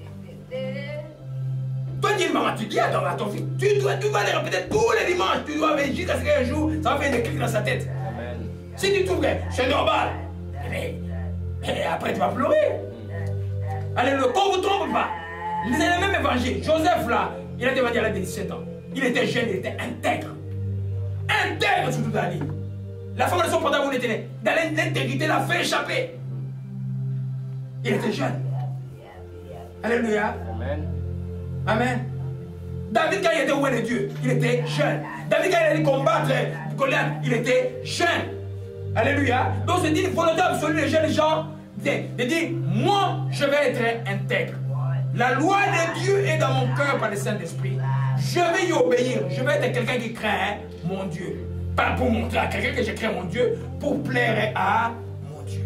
Toi, dis maman, tu dis à ton fils, tu vas le répéter tous les dimanches, tu dois venir jusqu'à ce qu'un jour, ça va faire des clics dans sa tête. Amen. Si tu trouves que c'est normal, mais après tu vas pleurer. Alléluia. Qu'on ne vous trompe pas. Lisez le même évangile. Joseph là, il a été vendu à l'âge de 17 ans. Il était jeune, il était intègre. Intègre sur toute la vie. La femme de son pantalon était dans l'intégrité, l'a fait échapper. Il était jeune. Alléluia. Amen. Amen. David, quand il était loin de Dieu, il était jeune. David, quand il allait combattre Goliath, il était jeune. Alléluia. Donc, c'est une volonté absolue des jeunes gens de dire, moi, je vais être intègre. La loi de Dieu est dans mon cœur par le Saint-Esprit. Je vais y obéir. Je vais être quelqu'un qui craint mon Dieu. Pas pour montrer à quelqu'un que je crains mon Dieu, pour plaire à mon Dieu.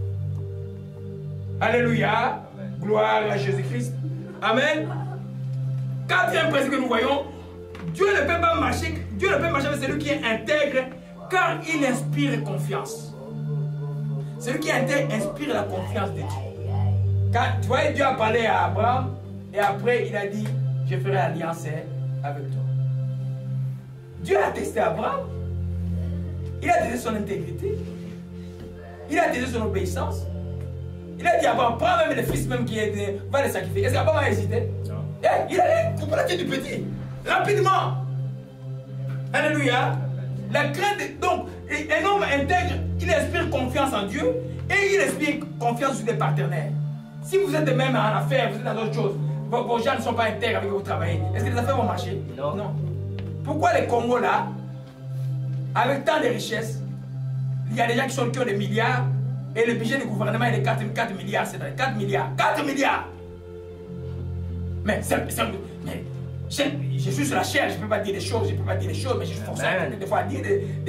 Alléluia. Gloire à Jésus-Christ. Amen. Quatrième principe que nous voyons, Dieu ne peut pas marcher. Dieu ne peut marcher avec celui qui est intègre, car il inspire confiance. Celui qui est intègre inspire la confiance de Dieu. Quand tu vois, Dieu a parlé à Abraham et après il a dit, je ferai alliance avec toi. Dieu a testé Abraham. Il a testé son intégrité. Il a testé son obéissance. Il a dit à Abraham, prends même le fils même qui est, va le sacrifier. Est-ce qu'Abraham a hésité? Non. Il allait couper la tête du petit. Rapidement. Alléluia. La crainte, donc, un homme intègre, il inspire confiance en Dieu et il inspire confiance sur des partenaires. Si vous êtes même en affaires, vous êtes dans d'autres choses, vos gens ne sont pas intègres avec qui vous travaillez, est-ce que les affaires vont marcher? Non. Non. Pourquoi les Congo là, avec tant de richesses, il y a des gens qui ont des milliards et le budget du gouvernement est de 4 milliards, c'est-à-dire 4 milliards. 4 milliards! Mais, je suis sur la chair, je ne peux pas dire des choses, mais je suis forcé des fois à dire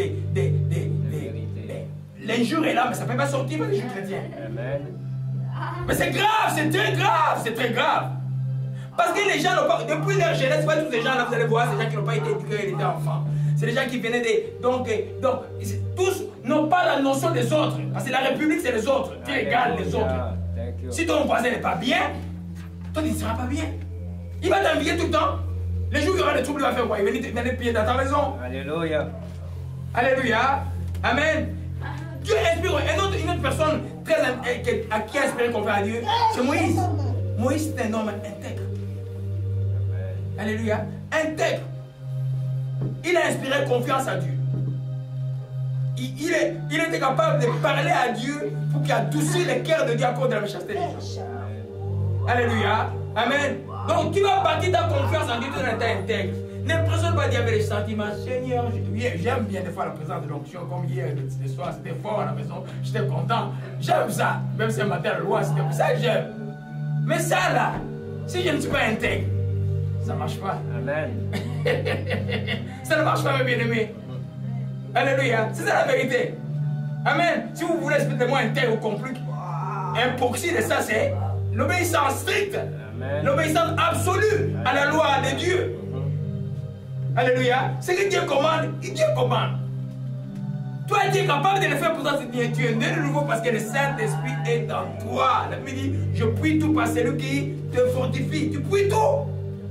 l'injure est là, mais ça ne peut pas sortir des injures chrétiennes. Amen. Mais c'est grave, c'est très grave, c'est très grave. Parce que les gens n'ont pas, depuis leur jeunesse, pas tous ces gens là, vous allez voir, ces gens qui n'ont pas été éduqués, ils étaient enfants. C'est des gens qui venaient de. Donc tous n'ont pas la notion des autres. Parce que la République, c'est les autres. Tu égales les autres. Si ton voisin n'est pas bien, toi, tu ne seras pas bien. Il va t'envier tout le temps. Les jours où il y aura des troubles, il va faire quoi? Il va venir piller dans ta maison. Alléluia. Alléluia. Amen. Dieu inspire. Une autre personne à qui a inspiré confiance à Dieu, c'est Moïse. Moïse, c'est un homme intègre. Alléluia. Intègre. Il a inspiré confiance à Dieu. Il était capable de parler à Dieu pour qu'il adoucisse le cœur de Dieu à cause de la méchanceté des gens. Alléluia. Amen. Donc tu vas bâtir ta confiance en Dieu dans l'état intègre. N'impressionne pas Dieu avec les sentiments. Seigneur, j'aime bien des fois la présence de l'onction, comme hier, le soir, c'était fort à la maison, j'étais content. J'aime ça. Même si un matin, la loi, c'était ça que j'aime. Mais ça là, si je ne suis pas intègre, ça ne marche pas. Amen. Ça ne marche pas, mes bien-aimés. Alléluia. C'est ça la vérité. Amen. Si vous voulez être moins intègre ou compris, un proxy de ça, c'est l'obéissance stricte. L'obéissance absolue à la loi de Dieu. Alléluia. Ce que Dieu commande, Dieu commande. Toi, tu es capable de le faire pour toi. Tu es né de nouveau parce que le Saint-Esprit est en toi. La Bible dit, je puis tout par celui qui te fortifie. Tu puis tout.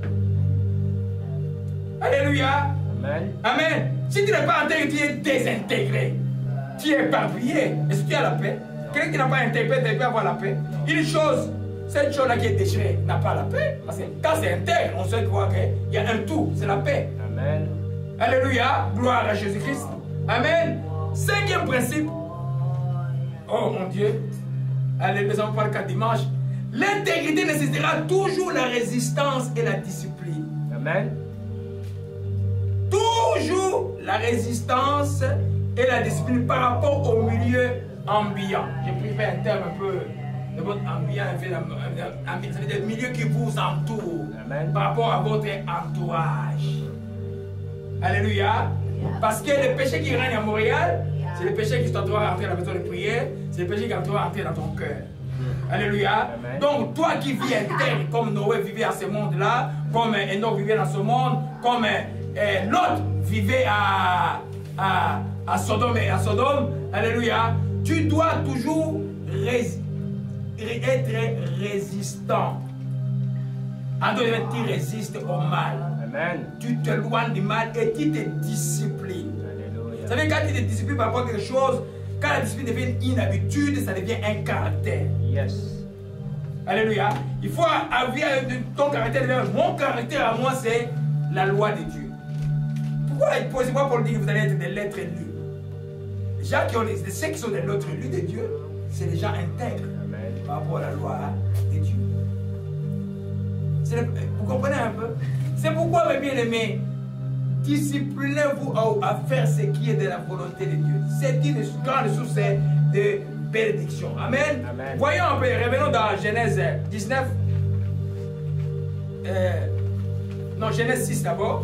Alléluia. Amen. Amen. Si tu n'es pas intégré, tu es désintégré. Tu es éparpillé. Est-ce que tu as la paix? Quelqu'un qui n'a pas intégré, tu peux avoir la paix. Une chose, cette chose-là qui est déchirée n'a pas la paix. Parce que quand c'est intègre, on sait qu'il y a un tout, c'est la paix. Amen. Alléluia. Gloire à Jésus-Christ. Amen. Cinquième principe. Oh mon Dieu. Allez, nous allons parler 4 dimanches. L'intégrité nécessitera toujours la résistance et la discipline. Amen. Toujours la résistance et la discipline par rapport au milieu ambiant. J'ai préféré un terme un peu de votre ambiant, ça veut dire le milieu qui vous entoure. Amen. Par rapport à votre entourage. Alléluia. Parce que le péché qui règne à Montréal, c'est le péché qui doit rentrer dans la maison de prière, c'est le péché qui doit rentrer dans ton cœur. Alléluia. Amen. Donc toi qui vis intègre, comme Noé vivait à ce monde-là, comme Enoch vivait dans ce monde, comme Lot vivait à Sodome et à Sodome, alléluia, tu dois toujours être résistant. En d'autres termes, tu résistes au mal. Amen. Tu t'éloignes du mal et tu te disciplines. Alléluia. Vous savez, quand tu te disciplines par rapport à quelque chose, quand la discipline devient une habitude, ça devient un caractère. Yes. Alléluia. Il faut avoir ton caractère. Mon caractère à moi, c'est la loi de Dieu. Pourquoi c'est pas pour dire que vous allez être des lettres lues? Les gens qui ont ceux qui sont des lettres lues de Dieu, c'est les gens intègres par rapport à la loi de Dieu. Vous comprenez un peu? C'est pourquoi, mes bien-aimés, disciplinez-vous à faire ce qui est de la volonté de Dieu. C'est une grande source de bénédiction. Amen. Amen. Voyons un peu, revenons dans Genèse 19. Non, Genèse 6 d'abord.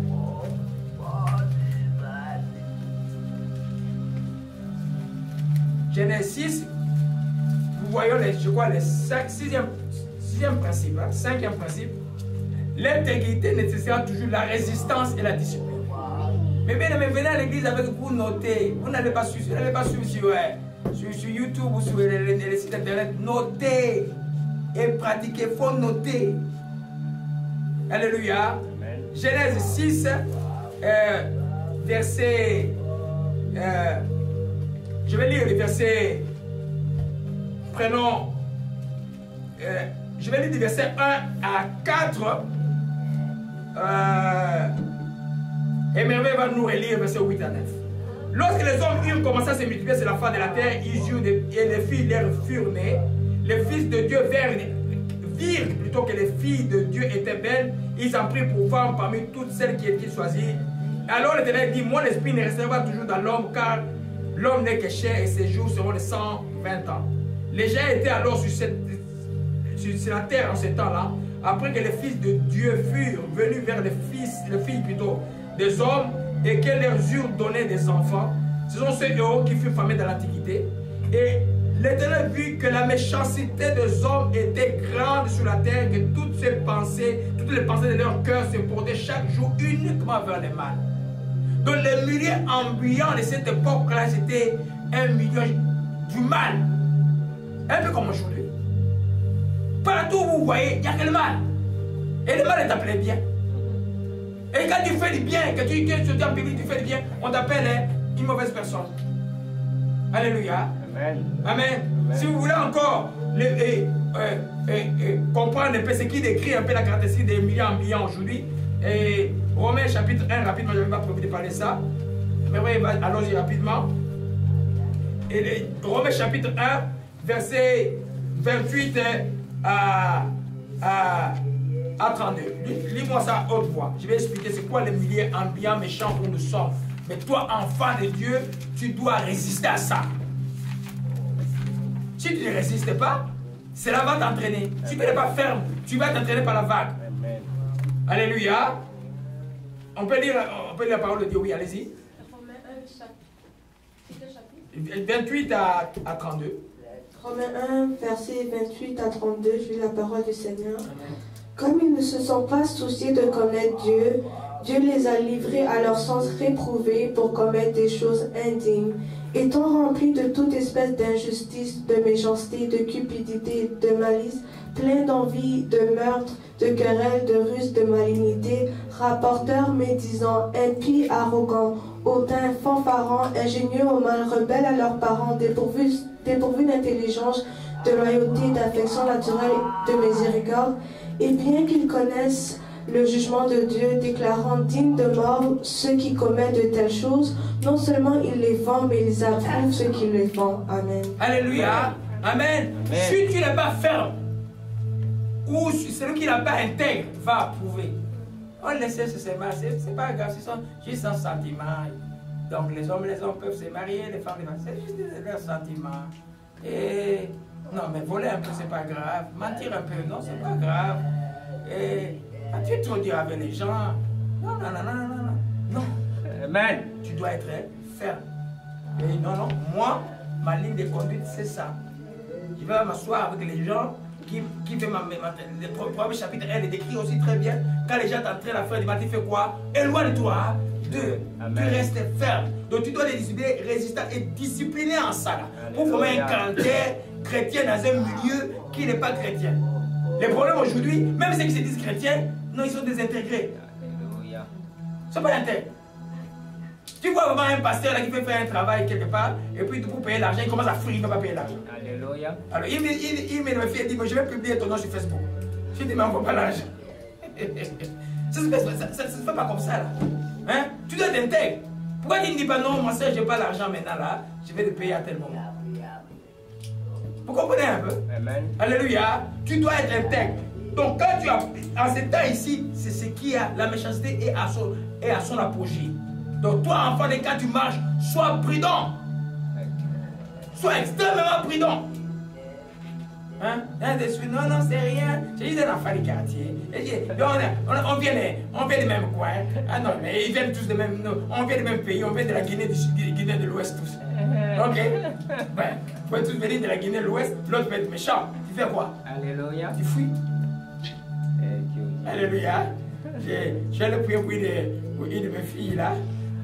Genèse 6, nous voyons je crois, le sixième principe, hein, cinquième principe. L'intégrité nécessite toujours la résistance et la discipline. Mais bien, venez à l'église avec vous, notez. Vous n'allez pas suivre sur YouTube ou sur les sites internet. Notez et pratiquez. Il faut noter. Alléluia. Amen. Genèse 6, verset. Je vais lire les versets. Prenons. Je vais lire des versets 1 à 4. Et Merveille va nous relire versets 8 à 9. Lorsque les hommes eurent commencé à se multiplier sur la face de la terre, ils eurent et les filles leur furent nées. Les fils de Dieu virent plutôt que les filles de Dieu étaient belles. Ils en prirent pour femmes parmi toutes celles qui étaient choisies. Alors l'Éternel dit, mon esprit ne restera pas toujours dans l'homme, car l'homme n'est que chair et ses jours seront de 120 ans. Les gens étaient alors sur la terre en ce temps-là, après que les fils de Dieu furent venus vers les filles plutôt des hommes et que leur eurent donné des enfants. Ce sont ceux héros qui furent famés dans l'Antiquité. Et l'Éternel vit que la méchanceté des hommes était grande sur la terre, que toutes les pensées de leur cœur se portaient chaque jour uniquement vers le mal. Donc les milieux ambiants de cette époque-là, c'était un milieu du mal. Un peu comme aujourd'hui. Partout où vous voyez, il n'y a que le mal. Et le mal est appelé bien. Et quand tu fais du bien, que tu es en public, tu fais du bien, on t'appelle une mauvaise personne. Alléluia. Amen. Amen. Amen. Si vous voulez encore comprendre un peu ce qui décrit un peu la caractéristique des milieux ambiants aujourd'hui, Romains chapitre 1, rapidement, je ne vais pas profiter de parler de ça. Mais oui, allons-y rapidement. Et Romains chapitre 1, verset 28 à 32. Lis-moi ça à haute voix. Je vais expliquer c'est quoi les milieux ambiants méchants où nous sommes. Mais toi, enfant de Dieu, tu dois résister à ça. Si tu ne résistes pas, cela va t'entraîner. Si tu n'es pas ferme, tu vas t'entraîner par la vague. Amen. Alléluia. On peut lire la parole de Dieu, oui, allez-y. 28 à 32. Romains 1, verset 28 à 32, je lis la parole du Seigneur. Comme ils ne se sont pas souciés de connaître Dieu, Dieu les a livrés à leur sens réprouvé pour commettre des choses indignes. Étant remplis de toute espèce d'injustice, de méchanceté, de cupidité, de malice, pleins d'envie, de meurtre, de querelles, de ruses, de malignité, rapporteurs médisants, impies, arrogants, hautains, fanfarons, ingénieux au mal, rebelles à leurs parents, dépourvus d'intelligence, de loyauté, d'affection naturelle, de miséricorde, et bien qu'ils connaissent le jugement de Dieu, déclarant dignes de mort ceux qui commettent de telles choses, non seulement ils les font, mais ils approuvent ceux qui les font. Amen. Alléluia. Amen. Si tu n'es pas ferme, ou celui qui n'est pas intègre va approuver. On laisse se marier, c'est pas grave, ce sont juste un sentiment. Donc les hommes peuvent se marier, les femmes, c'est juste leurs sentiments. Et non, mais voler un peu, c'est pas grave. Mentir un peu, non, c'est pas grave. Et tu es trop dur avec les gens. Non. Non. Amen. Tu dois être ferme. Et non, moi, ma ligne de conduite, c'est ça. Je vais m'asseoir avec les gens qui veulent le premier chapitre, elle décrit aussi très bien. Quand les gens t'entraînent à faire du mal, tu fais quoi? Éloigne-toi d'eux. Tu restes ferme. Donc tu dois les discipliner, résister et discipliner en ça. Là, pour former un caractère chrétien dans un milieu qui n'est pas chrétien. Les problèmes aujourd'hui, même ceux qui se disent chrétiens, non, ils sont désintégrés. Ils ne sont pas intègres. Tu vois vraiment un pasteur là, qui veut faire un travail quelque part, et puis pour payer l'argent, il commence à fuir, il ne va pas payer l'argent. Alléluia. Alors il me fait, il dit, je vais publier ton nom sur Facebook. Je dis, mais on ne pas l'argent. Ça ne se fait pas comme ça là. Hein? Tu dois t'intégrer. Pourquoi tu ne dis pas non, moi je n'ai pas l'argent maintenant là, je vais te payer à tel moment. Vous comprenez un peu? Amen. Alléluia. Tu dois être intègre. Donc quand tu as, en ce temps ici, c'est ce qui a, la méchanceté est à son apogée. Donc toi, enfant de quand tu marches, sois prudent. Sois extrêmement prudent. Hein? Non, non, c'est rien. J'ai dit un enfant du quartier. On vient des mêmes coins. Ah non, mais ils viennent tous des mêmes. On vient des mêmes pays. On vient de la Guinée du Sud, Guinée de l'Ouest tous. Ok? Ben, vous pouvez tous venir de la Guinée de l'Ouest. L'autre peut être méchant. Tu fais quoi? Alléluia. Tu fuis. Alléluia. Je vais le prier pour une de mes filles là.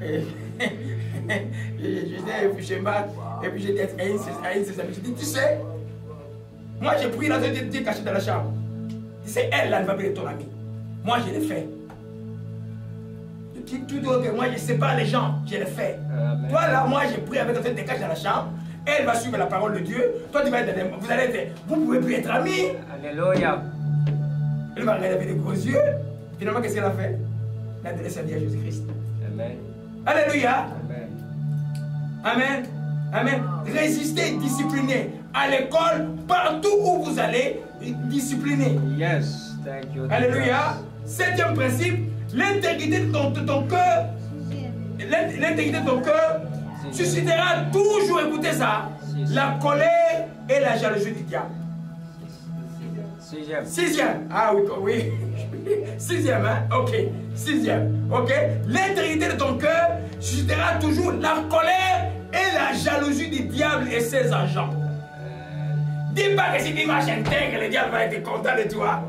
J'étais chez Marc. Et puis j'ai dit à une de ses amies, j'ai dit, tu sais, moi j'ai pris la tête de caché dans la chambre. C'est elle là, elle va payer ton ami. Moi je l'ai fait. Tout que moi je sépare les gens, je l'ai fait. Amen. Toi là, moi j'ai pris avec la tête de caché dans la chambre. Elle va suivre la parole de Dieu. Toi tu vas être, vous allez être, vous pouvez plus être amis. Alléluia. Elle va regarder avec des gros yeux. Finalement, qu'est-ce qu'elle a fait? Elle a donné sa vie à Jésus-Christ. Amen. Alléluia. Amen. Amen. Amen. Résistez, disciplinez. À l'école, partout où vous allez, disciplinez. Yes. Thank you. Alléluia. Septième principe, l'intégrité de ton cœur. L'intégrité de ton cœur suscitera toujours, écoutez ça, la colère et la jalousie du diable. Sixième. Ah oui, oui. Sixième, hein? Ok. Sixième. Ok. L'intégrité de ton cœur suscitera toujours la colère et la jalousie du diable et ses agents. Dis pas que si tu marches intègre, le diable va être content de toi.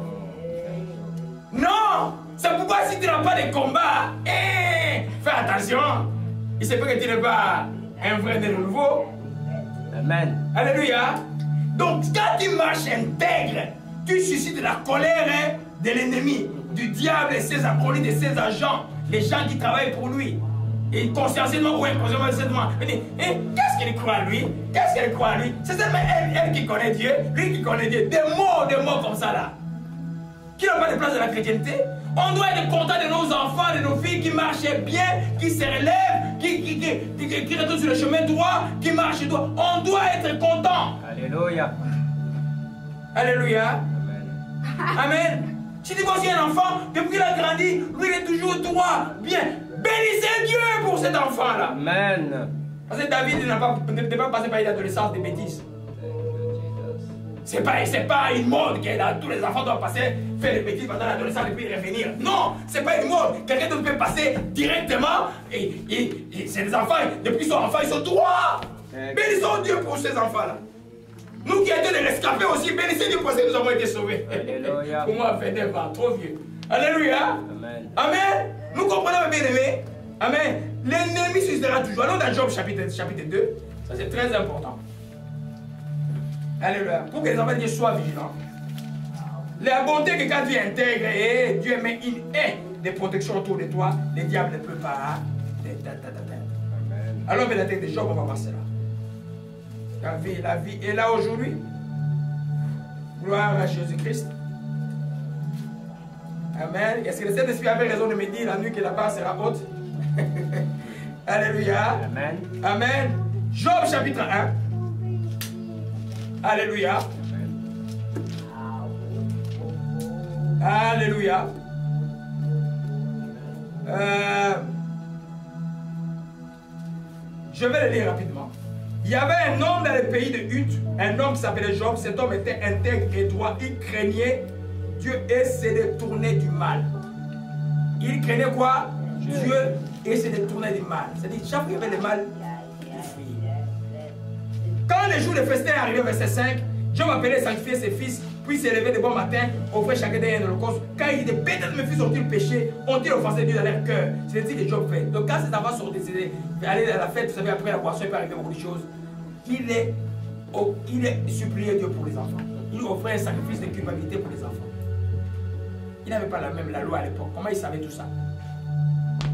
Non! C'est pourquoi si tu n'as pas de combat, fais attention. Il se peut que tu n'es pas un vrai de nouveau. Amen. Alléluia. Donc quand tu marches intègre, tu suscites la colère de l'ennemi, du diable et ses acolytes et ses agents, les gens qui travaillent pour lui. Et consciemment ou inconsciemment, il dit, qu'est-ce qu'il croit lui? Qu'est-ce qu'elle croit lui? C'est seulement elle qui connaît Dieu, lui qui connaît Dieu. Des mots comme ça là. Qui n'ont pas de place dans la chrétienté. On doit être content de nos enfants, de nos filles qui marchent bien, qui se relèvent, qui retournent sur le chemin droit, qui marchent droit. On doit être content. Alléluia. Alléluia. Amen. Amen. Si tu vois aussi un enfant, depuis qu'il a grandi, lui il est toujours droit, bien. Bénissez Dieu pour cet enfant-là. Amen. Parce que David ne peut pas passer par une adolescence de bêtises. C'est pas une mode que tous les enfants doivent passer, faire des bêtises pendant l'adolescence et puis revenir. Non, c'est pas une mode. Quelqu'un d'autre peut passer directement et c'est des enfants, depuis qu'ils sont enfants, ils sont droits. Bénissons Dieu pour ces enfants-là. Nous qui étions des rescapés aussi, bénissez Dieu parce que nous avons été sauvés. Alléluia. Pour moi, 29 ans, trop vieux. Alléluia. Amen. Amen. Nous comprenons, bien aimés. Amen. L'ennemi suscitera toujours. Allons dans Job chapitre 2. Ça c'est très important. Alléluia. Pour que les enfants de Dieu soient vigilants. La bonté que quand tu intègres et Dieu met une haie de protection autour de toi, les diables ne peuvent pas. Amen. Alors, mais la tête de Job, on va voir cela. La vie est là aujourd'hui. Gloire à Jésus-Christ. Amen. Est-ce que le Saint-Esprit avait raison de me dire la nuit que la barre sera haute? Alléluia. Amen. Amen. Job chapitre 1. Alléluia. Alléluia. Je vais le lire rapidement. Il y avait un homme dans le pays de Huth, un homme qui s'appelait Job. Cet homme était intègre et droit. Il craignait Dieu et se détournait du mal. Il craignait quoi? Dieu et se détournait du mal. C'est-à-dire, chaque fois qu'il y avait le mal, il fuyait. Quand le jour de festin est arrivé, verset 5, Job appelait sanctifier ses fils, puis s'est levé de bon matin, offrait chacun d'eux un holocauste. Quand il dit, peut-être mes fils ont-ils péché, ont-ils offensé Dieu dans leur cœur? C'est ce que Job fait. Donc quand ses enfants sont décédés, aller à la fête, vous savez, après la boisson, il peut arriver beaucoup de choses. Il est supplié Dieu pour les enfants. Il offrait un sacrifice de culpabilité pour les enfants. Il n'avait pas la loi à l'époque. Comment il savait tout ça?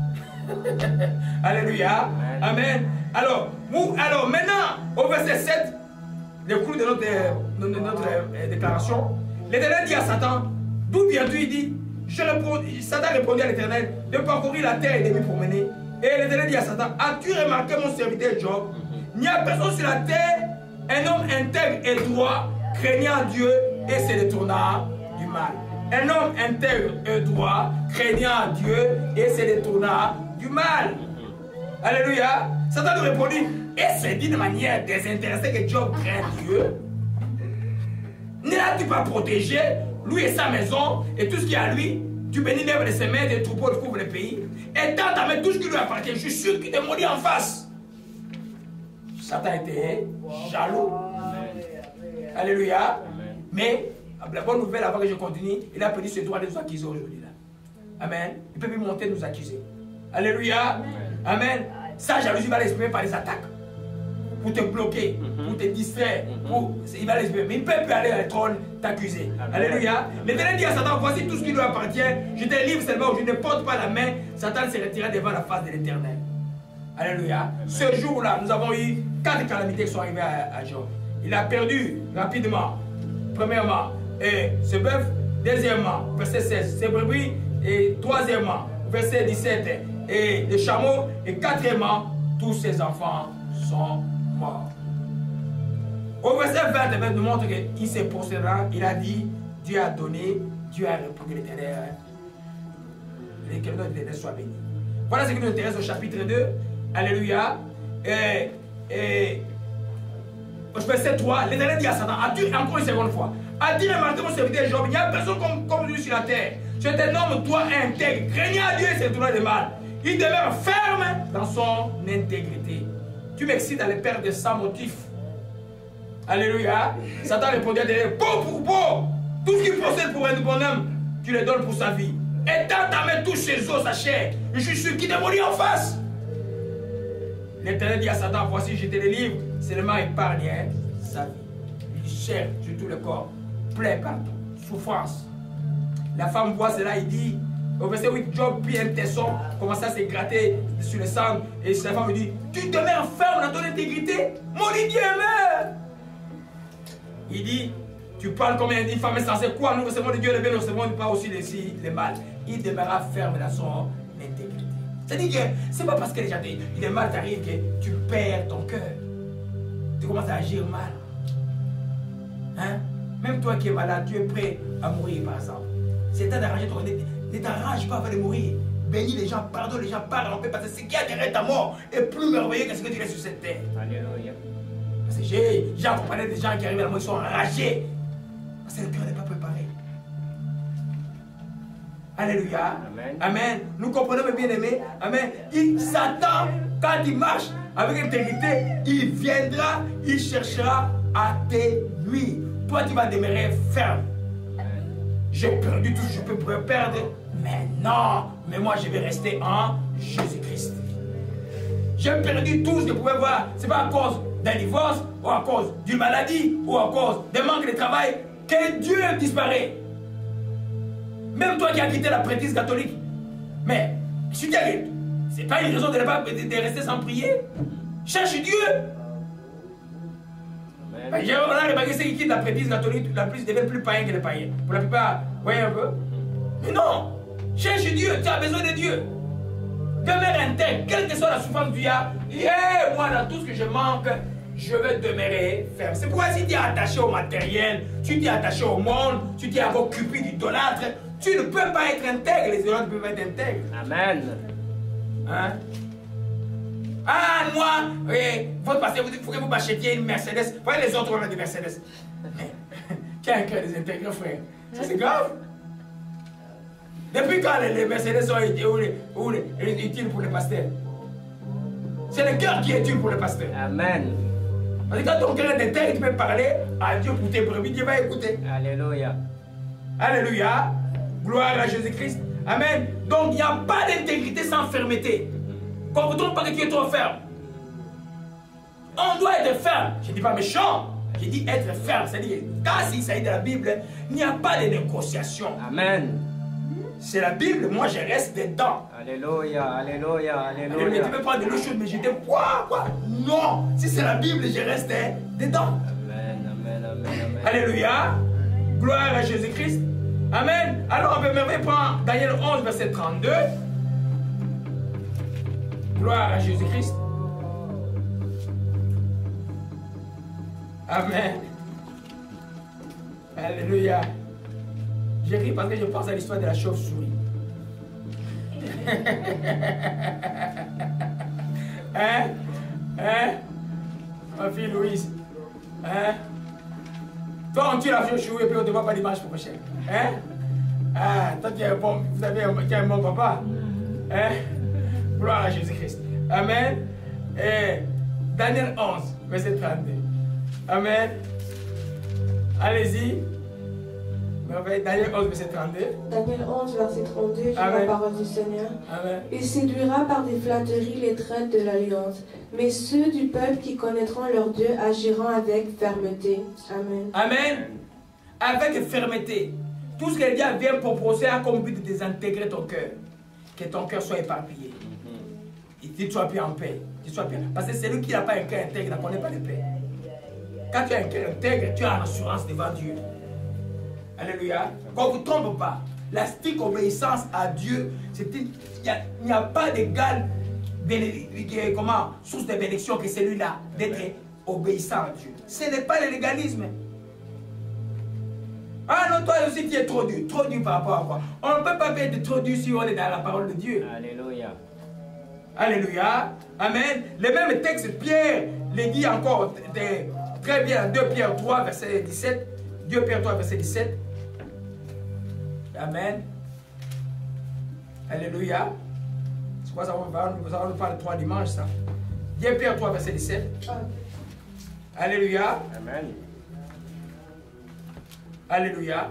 Alléluia. Amen. Alors, maintenant, au verset 7, le clou de notre déclaration, l'Éternel dit à Satan, d'où viens-tu? Il dit, Satan répondit à l'Éternel, de parcourir la terre et de m'y promener. Et l'Éternel dit à Satan, as-tu remarqué mon serviteur Job? Il n'y a personne sur la terre, un homme intègre et droit, craignant Dieu et se détournant du mal. Un homme intègre et droit, craignant Dieu et se détournant du mal. Alléluia. Satan lui répondit, et c'est d'une manière désintéressée que Job craint Dieu. Ne l'as-tu pas protégé, lui et sa maison, et tout ce qui est à lui? Tu bénis l'œuvre de ses mains, des troupeaux de couvrent le pays. Et dans ta main, tout ce qui lui appartient, je suis sûr qu'il te maudit en face. Satan était jaloux. Alléluia. Mais la bonne nouvelle, avant que je continue, il a perdu ce droit de nous accuser aujourd'hui. Amen. Il peut plus monter nous accuser. Alléluia. Amen. Sa jalousie va l'exprimer par des attaques. Pour te bloquer, pour te distraire. Il va l'exprimer. Mais il ne peut plus aller à trône t'accuser. Alléluia. L'Éternel dit à Satan, voici tout ce qui lui appartient. Je te livre seulement, je ne porte pas la main. Satan se retira devant la face de l'Éternel. Alléluia. Ce jour-là, nous avons eu 4 calamités qui sont arrivées à Job. Il a perdu rapidement, premièrement, ce bœuf. Deuxièmement, verset 16, ses brebis. Et troisièmement, verset 17, et les chameaux. Et quatrièmement, tous ses enfants sont morts. Au verset 20, nous montre qu'il se procédera. Il a dit, Dieu a donné, Dieu a répondu, l'Éternel. Que le nom de l'Éternel soit béni. Voilà ce qui nous intéresse au chapitre 2. Alléluia. Verset 3, l'Éternel dit à Satan, as-tu encore une seconde fois, as-tu remarqué mon serviteur Job? Il n'y a personne comme lui sur la terre. C'est un homme, toi, intègre, craignant Dieu et se tournant de mal. Il demeure ferme dans son intégrité. Tu m'excites à le perdre sans motif. Alléluia. Satan répondit à Dieu, peau pour peau. Tout ce qu'il possède pour un bonhomme, tu le donnes pour sa vie. Et dans ta main touche ses os, sa chair. Je suis sûr qu'il te maudit en face. L'Éternel dit à Satan, voici je te le livre, seulement épargne sa vie. Il cherche sur tout le corps, plaie partout, souffrance. La femme voit cela, il dit, au verset 8, Job prit un tesson, commença à se gratter sur le sang, et la femme lui dit, tu demeures ferme dans ton intégrité, maudit Dieu meurt. Il dit, tu parles comme une femme insensée, quoi, nous recevons de Dieu le bien, nous recevons pas aussi le mal. Il demeurera ferme dans son intégrité. C'est-à-dire que ce n'est pas parce que les gens il est mal t'arrive que tu perds ton cœur. Tu commences à agir mal. Hein? Même toi qui es malade, tu es prêt à mourir par exemple. C'est temps d'arranger ton cœur. Ne t'arrange pas avant de mourir. Bénis les gens, pardonne les gens, parle en paix parce que ce qui a derrière ta mort est plus merveilleux que ce que tu laisses sur cette terre. Alléluia. Parce que j'ai accompagné des gens qui arrivent à la mort, ils sont enragés. Parce que le cœur n'est pas préparé. Alléluia. Amen. Amen. Nous comprenons, mes bien-aimés. Amen. Satan, quand il marche avec intégrité, il viendra, il cherchera à te nuire. Toi, tu vas demeurer ferme. J'ai perdu tout ce que je peux perdre. Mais non. Mais moi, je vais rester en Jésus-Christ. J'ai perdu tout ce que je pouvais voir. Ce n'est pas à cause d'un divorce, ou à cause d'une maladie, ou à cause d'un manque de travail, que Dieu disparaît. Même toi qui as quitté la prêtrise catholique. Mais, si tu es, ce n'est pas une raison de rester sans prier. Cherche Dieu. On a remarqué ceux qui quittent la prêtrise catholique, la plus deviennent plus païens que les païens. Pour la plupart, voyez un peu. Mais non. Cherche Dieu, tu as besoin de Dieu. Demeure intègre, quelle que soit la souffrance que tu as. Et moi, dans tout ce que je manque, je vais demeurer ferme. C'est pourquoi si tu es attaché au matériel, tu t'es attaché au monde, tu t'es occupé d'idolâtre, tu ne peux pas être intègre. Les idolâtres peuvent être intègres. Amen. Hein? Ah, moi, votre pasteur, il faut que vous m'achetiez une Mercedes. Voyez les autres, on a des Mercedes. Qui a un cœur désintègre, frère? Ça, c'est grave. Depuis quand les Mercedes sont utiles pour les pasteurs? C'est le cœur qui est utile pour le pasteur. Amen. Parce que quand ton cœur est intègre, tu peux parler à Dieu pour tes brebis, Dieu va écouter. Alléluia. Alléluia. Gloire à Jésus-Christ. Amen. Donc il n'y a pas d'intégrité sans fermeté. Quand vous ne trouvez pas que tu es trop ferme. On doit être ferme. Je ne dis pas méchant. Je dis être ferme. C'est-à-dire, quand il s'agit de la Bible, il n'y a pas de négociation. Amen. c'est la Bible, moi je reste dedans. Alléluia, alléluia, Alléluia. alléluia. Tu peux prendre de l'eau chaude, mais j'étais quoi? Non, si c'est la Bible, je reste dedans. Amen, amen, amen, amen. Alléluia. Gloire à Jésus-Christ. Amen. Alors on peut même prendre Daniel 11, verset 32. Gloire à Jésus-Christ. Amen. Alléluia. J'ai ri parce que je pense à l'histoire de la chauve-souris. Hein? Ma fille Louise. Hein? Toi, on tue la chauve-souris et puis on ne te voit pas dimanche prochain. Hein? Ah, toi, tu es un bon, vous savez, tu es un bon papa. Hein? Gloire à Jésus-Christ. Amen. Et Daniel 11, verset 32. Amen. Allez-y. Daniel 11, verset 32. Daniel 11, verset 32, j'ai Amen. la parole du Seigneur. Amen. Il séduira par des flatteries les traîtres de l'alliance, mais ceux du peuple qui connaîtront leur Dieu agiront avec fermeté. Amen. Amen. Avec fermeté. Tout ce que le diable vient proposer a comme but de désintégrer ton cœur. Que ton cœur soit éparpillé. Et que tu sois plus en paix. Parce que celui qui n'a pas un cœur intègre ne connaît pas la paix. Quand tu as un cœur intègre, tu as l'assurance devant Dieu. Alléluia. Qu'on ne vous trompe pas. La stricte obéissance à Dieu, il n'y a pas d'égal source de bénédiction que celui-là d'être obéissant à Dieu. Ce n'est pas le légalisme. Ah non, toi aussi tu es trop dur. Trop dur par rapport à quoi? On ne peut pas être trop dur si on est dans la parole de Dieu. Alléluia. Alléluia. Amen. Le même texte, Pierre le dit encore très bien, 2 Pierre 3, verset 17. 2 Pierre 3, verset 17. Amen. Alléluia. C'est quoi ça? Ça va nous parler 3 dimanches, ça. 2 Pierre 3, verset 17. Alléluia. Amen. Alléluia.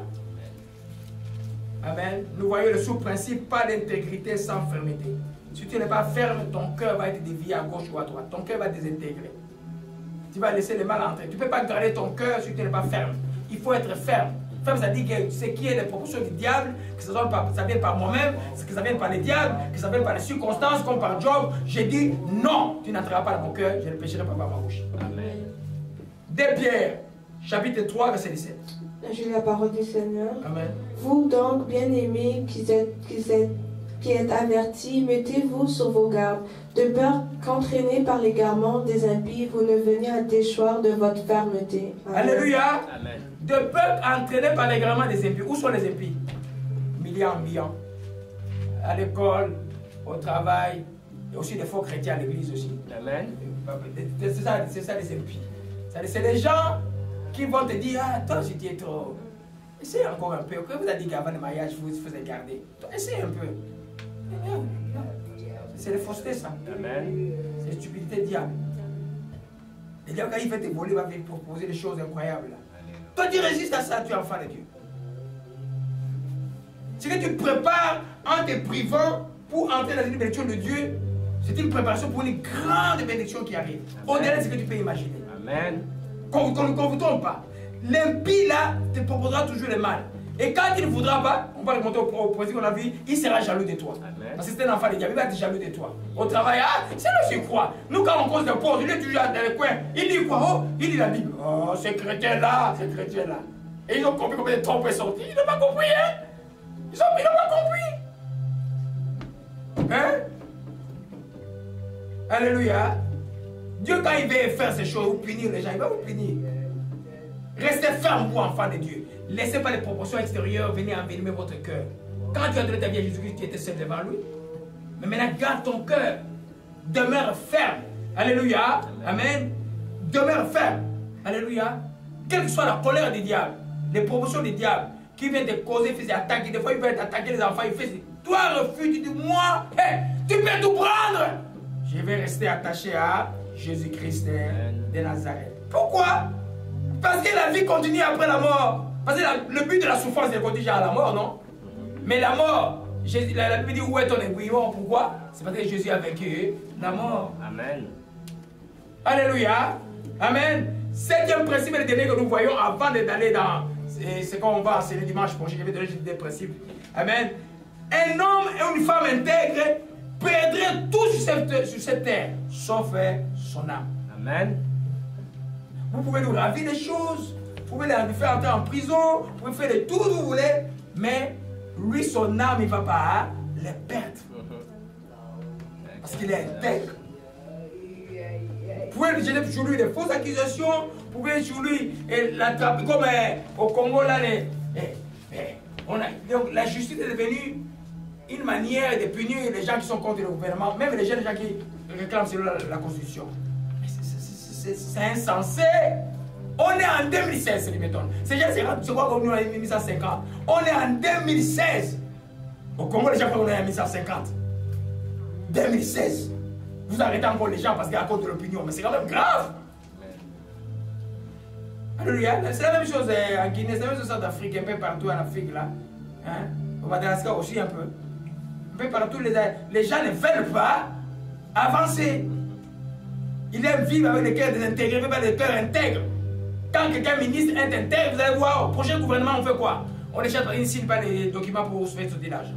Amen. Nous voyons le sous-principe, pas d'intégrité sans fermeté. Si tu n'es pas ferme, ton cœur va être dévié à gauche ou à droite. Ton cœur va désintégrer. Tu vas laisser le mal entrer. Tu ne peux pas garder ton cœur si tu n'es pas ferme. Il faut être ferme. Ferme, ça dit que ce qui est les propositions du diable, que ça vient par moi-même, que ça vient par le diable, que ça vient par les circonstances, comme par Job. J'ai dit non, tu n'entreras pas dans mon cœur, je ne pécherai pas par ma bouche. Amen. 2 Pierre, chapitre 3, verset 17. J'ai la parole du Seigneur. Amen. Vous donc, bien-aimés, qui êtes avertis, mettez-vous sur vos gardes, de peur qu'entraînés par l'égarement des impies, vous ne veniez à déchoir de votre fermeté. Amen. Alléluia. Amen. De peuple entraîné par l'égarement des impies. Où sont les impies? Millions, millions. À l'école, au travail, et aussi des faux chrétiens à l'église aussi. Amen. C'est ça les impies. C'est les gens qui vont te dire, ah, toi si tu es trop... Essaye encore un peu. Quand vous avez dit qu'avant le mariage, vous faisiez garder. Toi, essaye un peu. C'est la fausseté, ça. Amen. C'est la stupidité du diable. Le diable, quand il fait te voler, il va te proposer des choses incroyables. Là. Toi, tu résistes à ça, tu es enfant de Dieu. C'est que tu prépares en te privant pour entrer dans une bénédiction de Dieu. C'est une préparation pour une grande bénédiction qui arrive. Au-delà de ce que tu peux imaginer. Amen. Qu'on ne vous trompe pas. L'impie là te proposera toujours le mal. Et quand il ne voudra pas, on va remonter au principe qu'on a vu, il sera jaloux de toi. Amen. Parce que c'est un enfant de diable, il va être jaloux de toi. Au travail, ah, c'est là que je crois. Nous, quand on cause des pauses, il est toujours dans le coin. Il dit quoi? Oh, il lit la Bible. Oh, ces chrétiens-là, ces chrétiens-là. Et ils ont compris combien de trompes est sorti. Ils n'ont pas compris, hein? Ils n'ont pas compris. Hein? Alléluia. Dieu, quand il veut faire ces choses, vous punir les gens, il va vous punir. Restez ferme, vous, enfants de Dieu. Laissez pas les proportions extérieures venir envenimer votre cœur. Quand tu as donné ta vie à Jésus-Christ, tu étais seul devant lui. Mais maintenant, garde ton cœur. Demeure ferme. Alléluia. Amen. Demeure ferme. Alléluia. Quelle que soit la colère du diable, les proportions du diable, qui vient te causer, il fait attaquer. Des fois, il veut attaquer les enfants. Il fait, toi, refuse, tu dis, moi, hey, tu peux tout prendre. Je vais rester attaché à Jésus-Christ de Nazareth. Pourquoi? Parce que la vie continue après la mort. Parce que le but de la souffrance, c'est de continuer à la mort, non? Mais la mort, la Bible dit où est ton ébouillement? Pourquoi? C'est parce que Jésus a vaincu la mort. Amen. Alléluia. Amen. Septième principe, le dernier que nous voyons avant d'aller dans ce qu'on va enseigner dimanche prochain. Je vais donner juste des principes. Amen. Un homme et une femme intègres perdraient tout sur cette terre, sauf son âme. Amen. Vous pouvez nous ravir des choses, vous pouvez le faire entrer en prison, vous pouvez faire de tout ce que vous voulez, mais lui, son âme, il ne va pas les perdre. Parce qu'il est intègre. Vous pouvez jeter sur lui des fausses accusations, vous pouvez sur lui l'attraper comme au Congo là. Donc la justice est devenue une manière de punir les gens qui sont contre le gouvernement, même les gens qui réclament selon la Constitution. C'est insensé. On est en 2016, c'est m'étonne. Ces gens, c'est quoi qu'on est en 1950? On est en 2016. Au Congo, les gens croient qu'on est en 1950. 2016. Vous arrêtez encore les gens parce qu'à cause de l'opinion, mais c'est quand même grave. Alléluia. C'est la même chose en Guinée, c'est la même chose en Afrique, un peu partout en Afrique là. Hein? Au Madagascar aussi un peu. Un peu partout, les gens ne veulent pas avancer. Ils aiment vivre avec le cœur désintégré, vivre avec le cœur intègre. Quand quelqu'un ministre est intègre, vous allez voir, au prochain gouvernement, on fait quoi? On ne signe pas les documents pour faire sauter l'argent.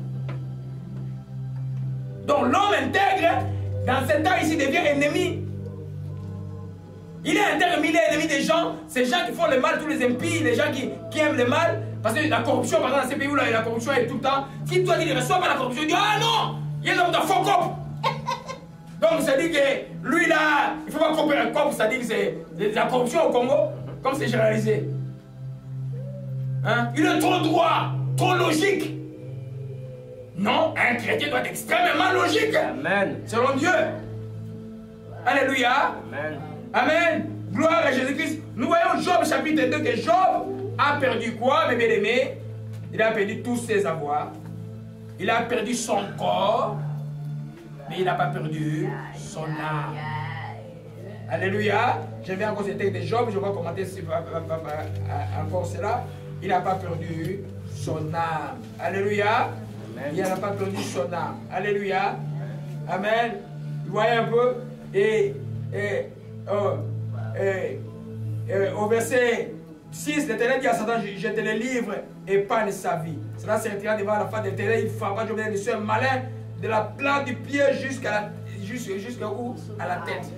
Donc l'homme intègre, dans ce temps ici, devient ennemi. Il est intègre, mais il est ennemi des gens. Ces gens qui font le mal, tous les impies, les gens qui aiment le mal. Parce que la corruption, par exemple, dans ces pays où la corruption est tout le temps. Si toi, tu ne reçois pas la corruption, tu dis, ah non, il y a l'homme de faux cop. Donc ça dit que lui là, il ne faut pas couper un cop, ça dit que c'est la corruption au Congo, comme c'est généralisé. Hein? Il est trop droit, trop logique. Non, un chrétien doit être extrêmement logique. Amen. Selon Dieu. Alléluia. Amen. Amen. Gloire à Jésus-Christ. Nous voyons Job chapitre 2 que Job a perdu quoi, mes bien-aimés? Il a perdu tous ses avoirs. Il a perdu son corps. Mais il n'a pas perdu son âme. Alléluia. Je viens encore ce texte de Job. Je vais commenter encore cela. Il n'a pas perdu son âme. Alléluia. Amen. Il n'a pas perdu son âme. Alléluia. Amen. Vous voyez un peu. Au verset 6, l'Éternel dit à Satan, je te le livre, épargne sa vie. Cela se retira devant la face de l'Éternel. Il frappera Job de un malin de la plante du pied jusqu'à où? À la tête.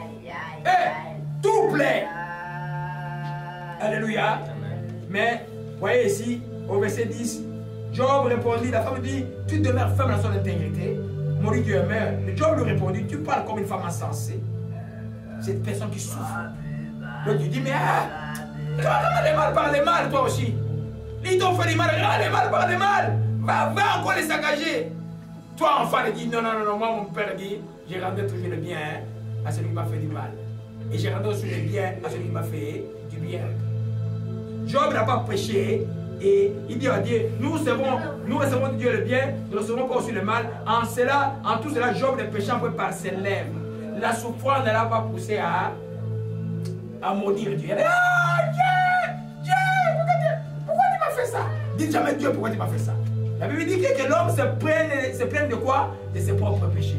Tout plaît. Alléluia. Mais, voyez ici, au verset 10, Job répondit, la femme dit, tu demeures ferme dans son intégrité. Maudit Dieu meurt. Job lui répondit, tu parles comme une femme insensée. C'est une personne qui souffre. Donc tu dis, mais toi, les mal par les mal, toi aussi. Ils t'ont fait des mal, les mal par les mal. Va encore les saccager. Toi, enfant, il dit, non, moi, mon père dit, j'ai rendu toujours le bien à celui qui m'a fait du mal. Et j'ai rendu aussi le bien à celui qui m'a fait du bien. Job n'a pas péché. Et il dit à Dieu, nous recevons de Dieu le bien, nous ne recevons pas aussi le mal. En tout cela, Job ne péchant pas par ses lèvres. La souffrance ne l'a pas poussé à maudire Dieu. Elle dit, Dieu, pourquoi tu m'as fait ça? Dites jamais Dieu, pourquoi tu m'as fait ça? La Bible dit que l'homme se plaint de quoi? De ses propres péchés.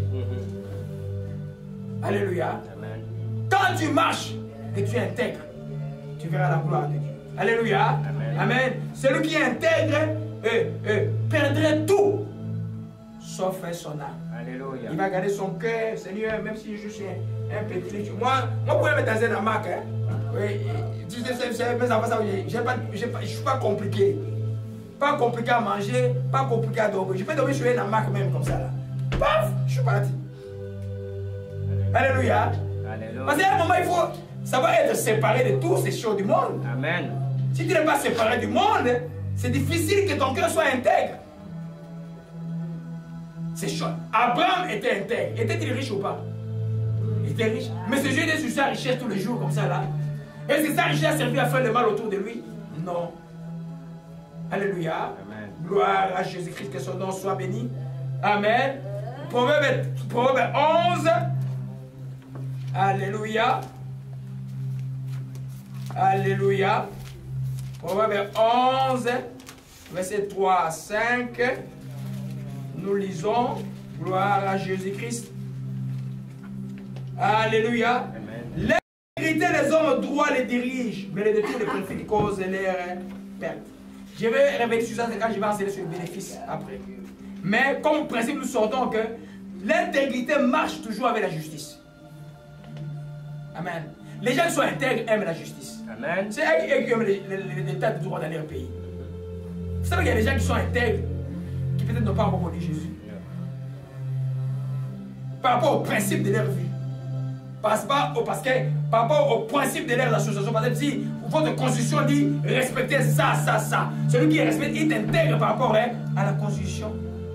Alléluia. Amen. Quand tu marches et tu intègres, tu verras la gloire de Dieu. Alléluia. Amen. Amen. Celui qui intègre perdrait tout, sauf son âme. Alléluia. Il va garder son cœur, Seigneur, même si je suis un petit. Moi, je pourrais mettre dans un hamac. Oui, mes enfants, je ne suis pas compliqué. Pas compliqué à manger, pas compliqué à dormir. Je peux dormir sur un hamac même comme ça. Là. Paf, je suis parti. Alléluia. Alléluia. Parce qu'à un moment, il faut savoir être séparé de toutes ces choses du monde. Amen. Si tu n'es pas séparé du monde, c'est difficile que ton cœur soit intègre. C'est chaud. Abraham était intègre. Était-il riche ou pas? Il était riche. Mais ce Dieu était sur sa richesse tous les jours comme ça là. Est-ce que sa richesse a servi à faire le mal autour de lui? Non. Alléluia. Amen. Gloire à Jésus-Christ, que son nom soit béni. Amen. Proverbe 11. Alléluia. Alléluia. Proverbe 11, verset 3 à 5. Nous lisons. Gloire à Jésus-Christ. Alléluia. L'intégrité des hommes droits les dirige, mais les détours les préfèrent cause leur perte. Je vais revenir sur ça quand je vais enseigner sur le bénéfice après. Mais comme principe, nous sortons que l'intégrité marche toujours avec la justice. Amen. Les gens qui sont intègres aiment la justice. Amen. C'est eux qui aiment l'état de droit dans leur pays. Vous savez qu'il y a des gens qui sont intègres, qui peut-être n'ont pas encore connu Jésus. Par rapport au principe de leur vie. Parce que par rapport au principe de leur association, par exemple, si votre constitution dit respectez ça, ça, ça, celui qui respecte, il t'intègre par rapport à la constitution.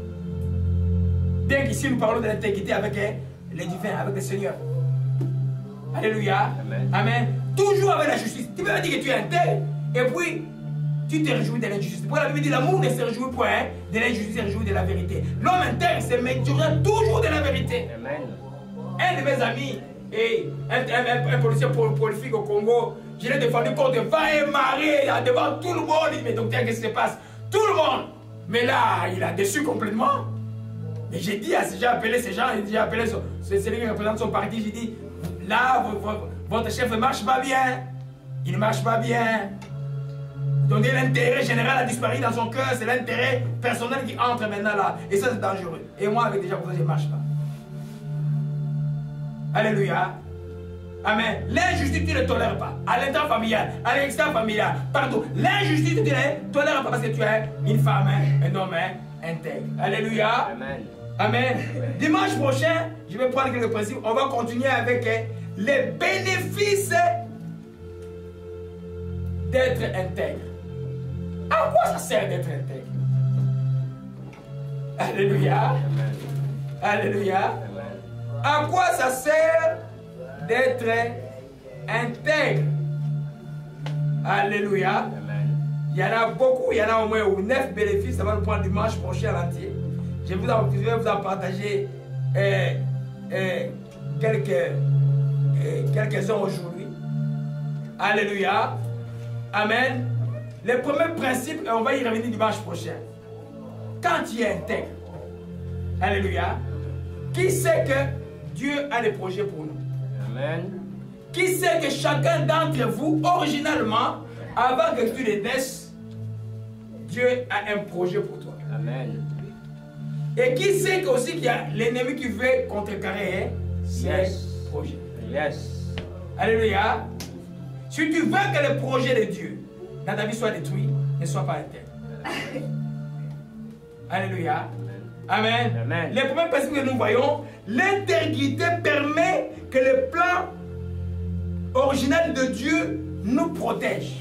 Bien qu'ici nous parlons de l'intégrité avec les divins, avec les seigneurs. Alléluia. Amen. Amen. Toujours avec la justice. Tu peux me dire que tu es intègre et puis tu te réjouis de l'injustice. Pour la Bible dit l'amour ne se réjouit point de l'injustice, il se réjouit de la vérité. L'homme intègre se méditera toujours de la vérité. Amen. Un de mes amis, et un policier prolifique au Congo, je l'ai défendu contre va et marée devant tout le monde. Il dit mais docteur, qu'est-ce qui se passe? Tout le monde. Mais là, il a déçu complètement. Mais j'ai dit à ces gens, appelé ces gens, j'ai appelé celui qui représente son parti, j'ai dit là, votre chef ne marche pas bien. Il ne marche pas bien. Donc l'intérêt général a disparu dans son cœur, c'est l'intérêt personnel qui entre maintenant là. Et ça, c'est dangereux. Et moi, avec des gens comme ça, je ne marche pas. Alléluia. Amen. L'injustice, tu ne tolères pas. À l'intérieur familial, à l'extérieur familial, partout. L'injustice, tu ne tolères pas parce que tu es une femme, un homme intègre. Alléluia. Amen. Amen. Dimanche prochain, je vais prendre quelques principes. On va continuer avec les bénéfices d'être intègre. À quoi ça sert d'être intègre? Alléluia. Amen. Alléluia. Amen. À quoi ça sert d'être intègre? Alléluia. Amen. Il y en a beaucoup, il y en a au moins 9 bénéfices. Ça va nous prendre dimanche prochain à l'entier. Je vais vous en partager quelques-uns aujourd'hui. Alléluia. Amen. Les premiers principes, on va y revenir dimanche prochain. Quand tu es intègre, alléluia, qui sait que Dieu a des projets pour nous? Amen. Qui sait que chacun d'entre vous, originalement, avant que tu ne naisses, Dieu a un projet pour toi? Amen. Et qui sait aussi qu'il y a l'ennemi qui veut contrecarrer ces projets? Yes. Alléluia. Si tu veux que le projet de Dieu dans ta vie soit détruit, ne sois pas intègre. Alléluia. Amen. Amen. Les premiers principes que nous voyons, l'intégrité permet que le plan original de Dieu nous protège.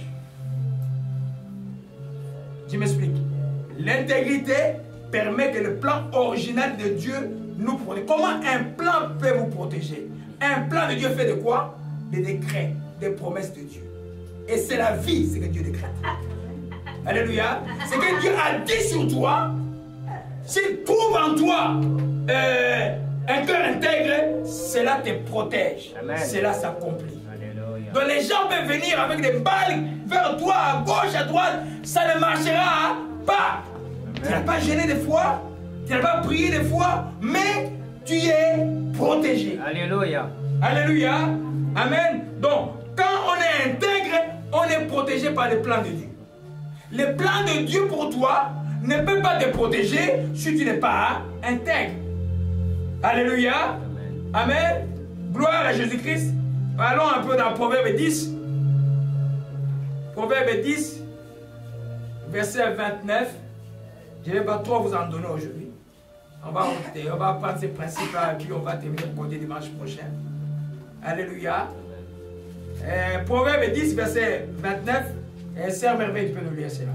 Je m'explique. L'intégrité permet que le plan original de Dieu nous protège. Comment un plan peut vous protéger? Un plan de Dieu fait de quoi? Des décrets, des promesses de Dieu. Et c'est la vie, ce que Dieu décrète. Alléluia. Ce que Dieu a dit sur toi, s'il trouve en toi un cœur intègre, cela te protège. Amen. Cela s'accomplit. Alléluia. Donc les gens peuvent venir avec des balles vers toi, à gauche, à droite, ça ne marchera pas. Tu n'as pas gêné des fois, tu n'as pas prié des fois, mais tu es protégé. Alléluia. Alléluia. Amen. Donc, quand on est intègre, on est protégé par le plan de Dieu. Le plan de Dieu pour toi ne peut pas te protéger si tu n'es pas intègre. Alléluia. Amen. Amen. Gloire à Jésus-Christ. Allons un peu dans Proverbe 10. Proverbe 10, verset 29. Je ne vais pas trop vous en donner aujourd'hui. On va prendre ces principes-là et puis on va terminer pour côté dimanche prochain. Alléluia. Proverbe 10, verset 29. Sœur Merveille, tu peux nous lire cela.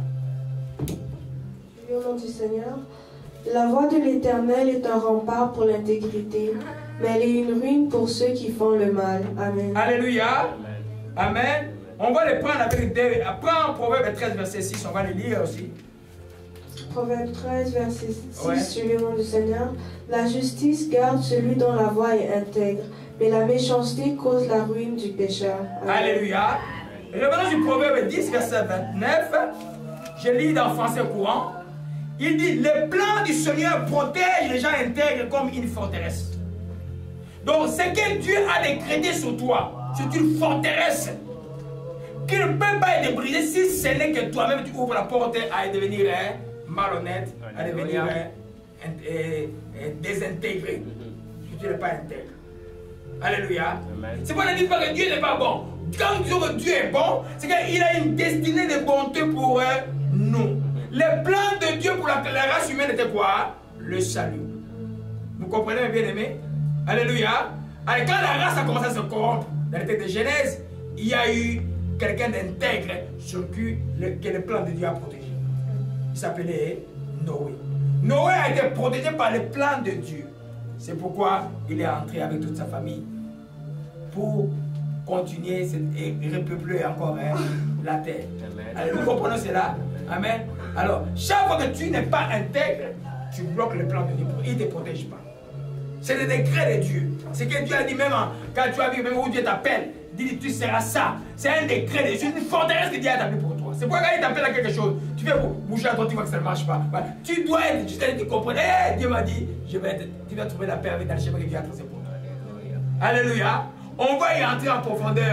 Au nom du Seigneur, la voie de l'Éternel est un rempart pour l'intégrité, mais elle est une ruine pour ceux qui font le mal. Amen. Alléluia. Amen. Amen. On va les prendre avec des... Prends Proverbe 13, verset 6. On va les lire aussi. Proverbe 13, verset 6, Ouais. sur le nom du Seigneur. La justice garde celui dont la voie est intègre, mais la méchanceté cause la ruine du pécheur. Amen. Alléluia. Revenons du Proverbe 10, verset 29. Je lis dans français courant. Il dit, le plan du Seigneur protège les gens intègres comme une forteresse. Donc, ce que Dieu a décrété sur toi, c'est une forteresse qui ne peut pas être brisée si ce n'est que toi-même tu ouvres la porte à devenir malhonnête, à devenir désintégré. Si tu n'es pas intègre. Alléluia. C'est pourquoi on ne dit pas que Dieu n'est pas bon. Quand nous disons que Dieu est bon, c'est qu'il a une destinée de bonté pour nous. Les plans de Dieu pour la race humaine étaient quoi? Le salut. Vous comprenez, bien aimé? Alléluia. Alors, quand la race a commencé à se corrompre, dans le texte de Genèse, il y a eu quelqu'un d'intègre sur qui le plan de Dieu a protégé. Il s'appelait Noé. Noé a été protégé par le plan de Dieu. C'est pourquoi il est entré avec toute sa famille pour continuer et repeupler encore la terre. Alors, nous comprenons cela. Amen. Alors, chaque fois que tu n'es pas intègre, tu bloques le plan de Dieu. Il ne te protège pas. C'est le décret de Dieu. C'est que Dieu a dit même quand tu as vu même où Dieu t'appelle, dit tu seras ça. C'est un décret de Dieu. C'est une forteresse que Dieu a établie pour toi. C'est pourquoi quand il t'appelle à quelque chose, tu fais bouger à toi, tu vois que ça ne marche pas. Voilà. Tu dois être juste tu comprends. Dieu m'a dit, tu vas trouver la paix avec le chemin que Dieu a tracé pour toi. Alléluia. On va y entrer en profondeur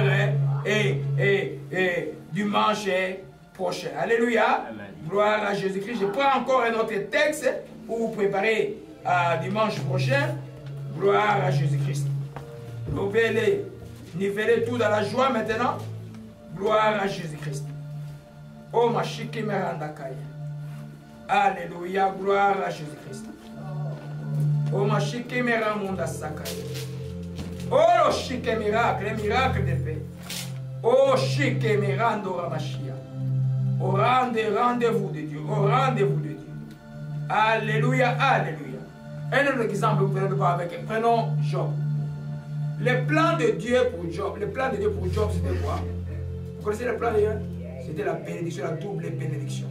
et dimanche prochain. Alléluia. Amen. Gloire à Jésus-Christ. Je prends encore un autre texte pour vous préparer à dimanche prochain. Gloire à Jésus-Christ. Vous pouvez niveler tout dans la joie maintenant. Gloire à Jésus-Christ. Oh ma chiki merandakaya. Alléluia. Gloire à Jésus-Christ. Oh ma chiki meramunda sakaya. Oh chique miracle, les miracles de paix. Oh chique mirando ramachia. Au rendez-vous de Dieu. Au rendez-vous de Dieu. Alléluia, alléluia. Un autre exemple, vous pouvez le voir avec. Prenons Job. Le plan de Dieu pour Job. Le plan de Dieu pour Job, c'était quoi? Vous connaissez le plan de Dieu? C'était la bénédiction, la double bénédiction.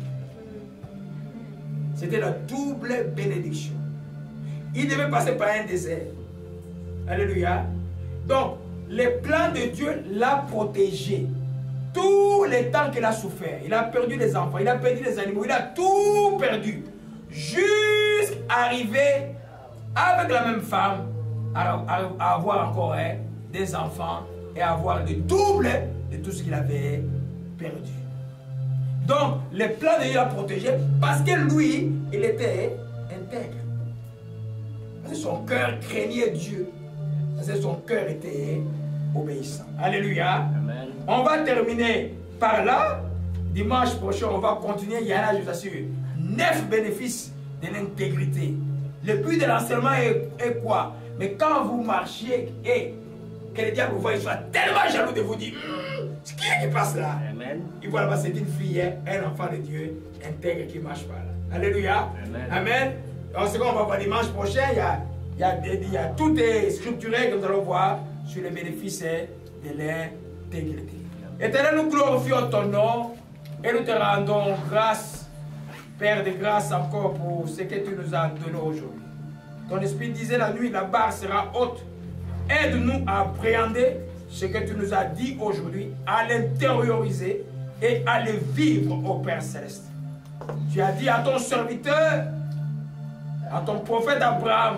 C'était la double bénédiction. Il devait passer par un désert. Alléluia. Donc, le plan de Dieu l'a protégé. Tout le temps qu'il a souffert, il a perdu les enfants, il a perdu les animaux, il a tout perdu. Jusqu'à arriver avec la même femme à avoir encore des enfants et à avoir le double de tout ce qu'il avait perdu. Donc, le plan de Dieu l'a protégé parce que lui, il était intègre. Parce que son cœur craignait Dieu. Parce que son cœur était obéissant. Alléluia. Amen. On va terminer par là. Dimanche prochain, on va continuer. Il y en a, je vous assure, 9 bénéfices de l'intégrité. Le but de l'enseignement est quoi? Mais quand vous marchiez et que le diable vous voit, il soit tellement jaloux de vous dire c'est qui passe là? Amen. Il voit là-bas, c'est une fille, un enfant de Dieu intègre qui marche par là. Alléluia. Amen. Amen. En second, on va voir dimanche prochain. Tout est structuré que nous allons voir sur les bénéfices de l'intégrité. Éternel, nous glorifions ton nom et nous te rendons grâce, Père de grâce, encore pour ce que tu nous as donné aujourd'hui. Ton esprit disait la nuit, la barre sera haute. Aide-nous à appréhender ce que tu nous as dit aujourd'hui, à l'intérioriser et à le vivre au Père Céleste. Tu as dit à ton serviteur, à ton prophète Abraham,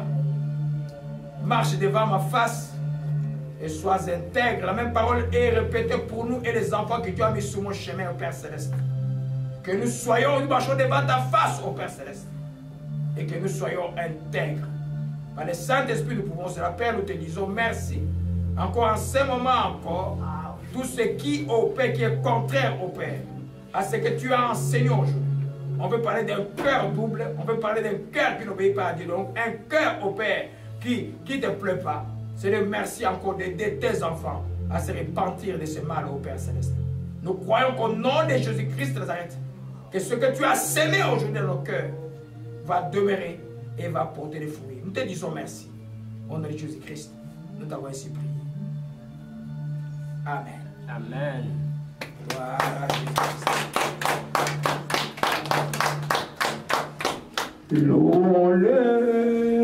marche devant ma face et sois intègre. La même parole est répétée pour nous et les enfants que tu as mis sur mon chemin au Père Céleste. Que nous soyons, nous marchons devant ta face au Père Céleste. Et que nous soyons intègres. Par le Saint-Esprit, nous pouvons cela. Père, nous te disons merci. Encore en ce moment encore, tout ce qui au Père, qui est contraire au Père, à ce que tu as enseigné aujourd'hui. On peut parler d'un cœur double, on peut parler d'un cœur qui n'obéit pas à Dieu. Donc un cœur au Père qui ne te plaît pas. C'est le merci encore d'aider tes enfants à se repentir de ce mal au Père Céleste. Nous croyons qu'au nom de Jésus-Christ de Nazareth, que ce que tu as semé aujourd'hui dans nos cœurs va demeurer et va porter des fruits. Nous te disons merci. Au nom de Jésus-Christ, nous t'avons ainsi prié. Amen. Amen. Gloire à Jésus-Christ. Louons-le.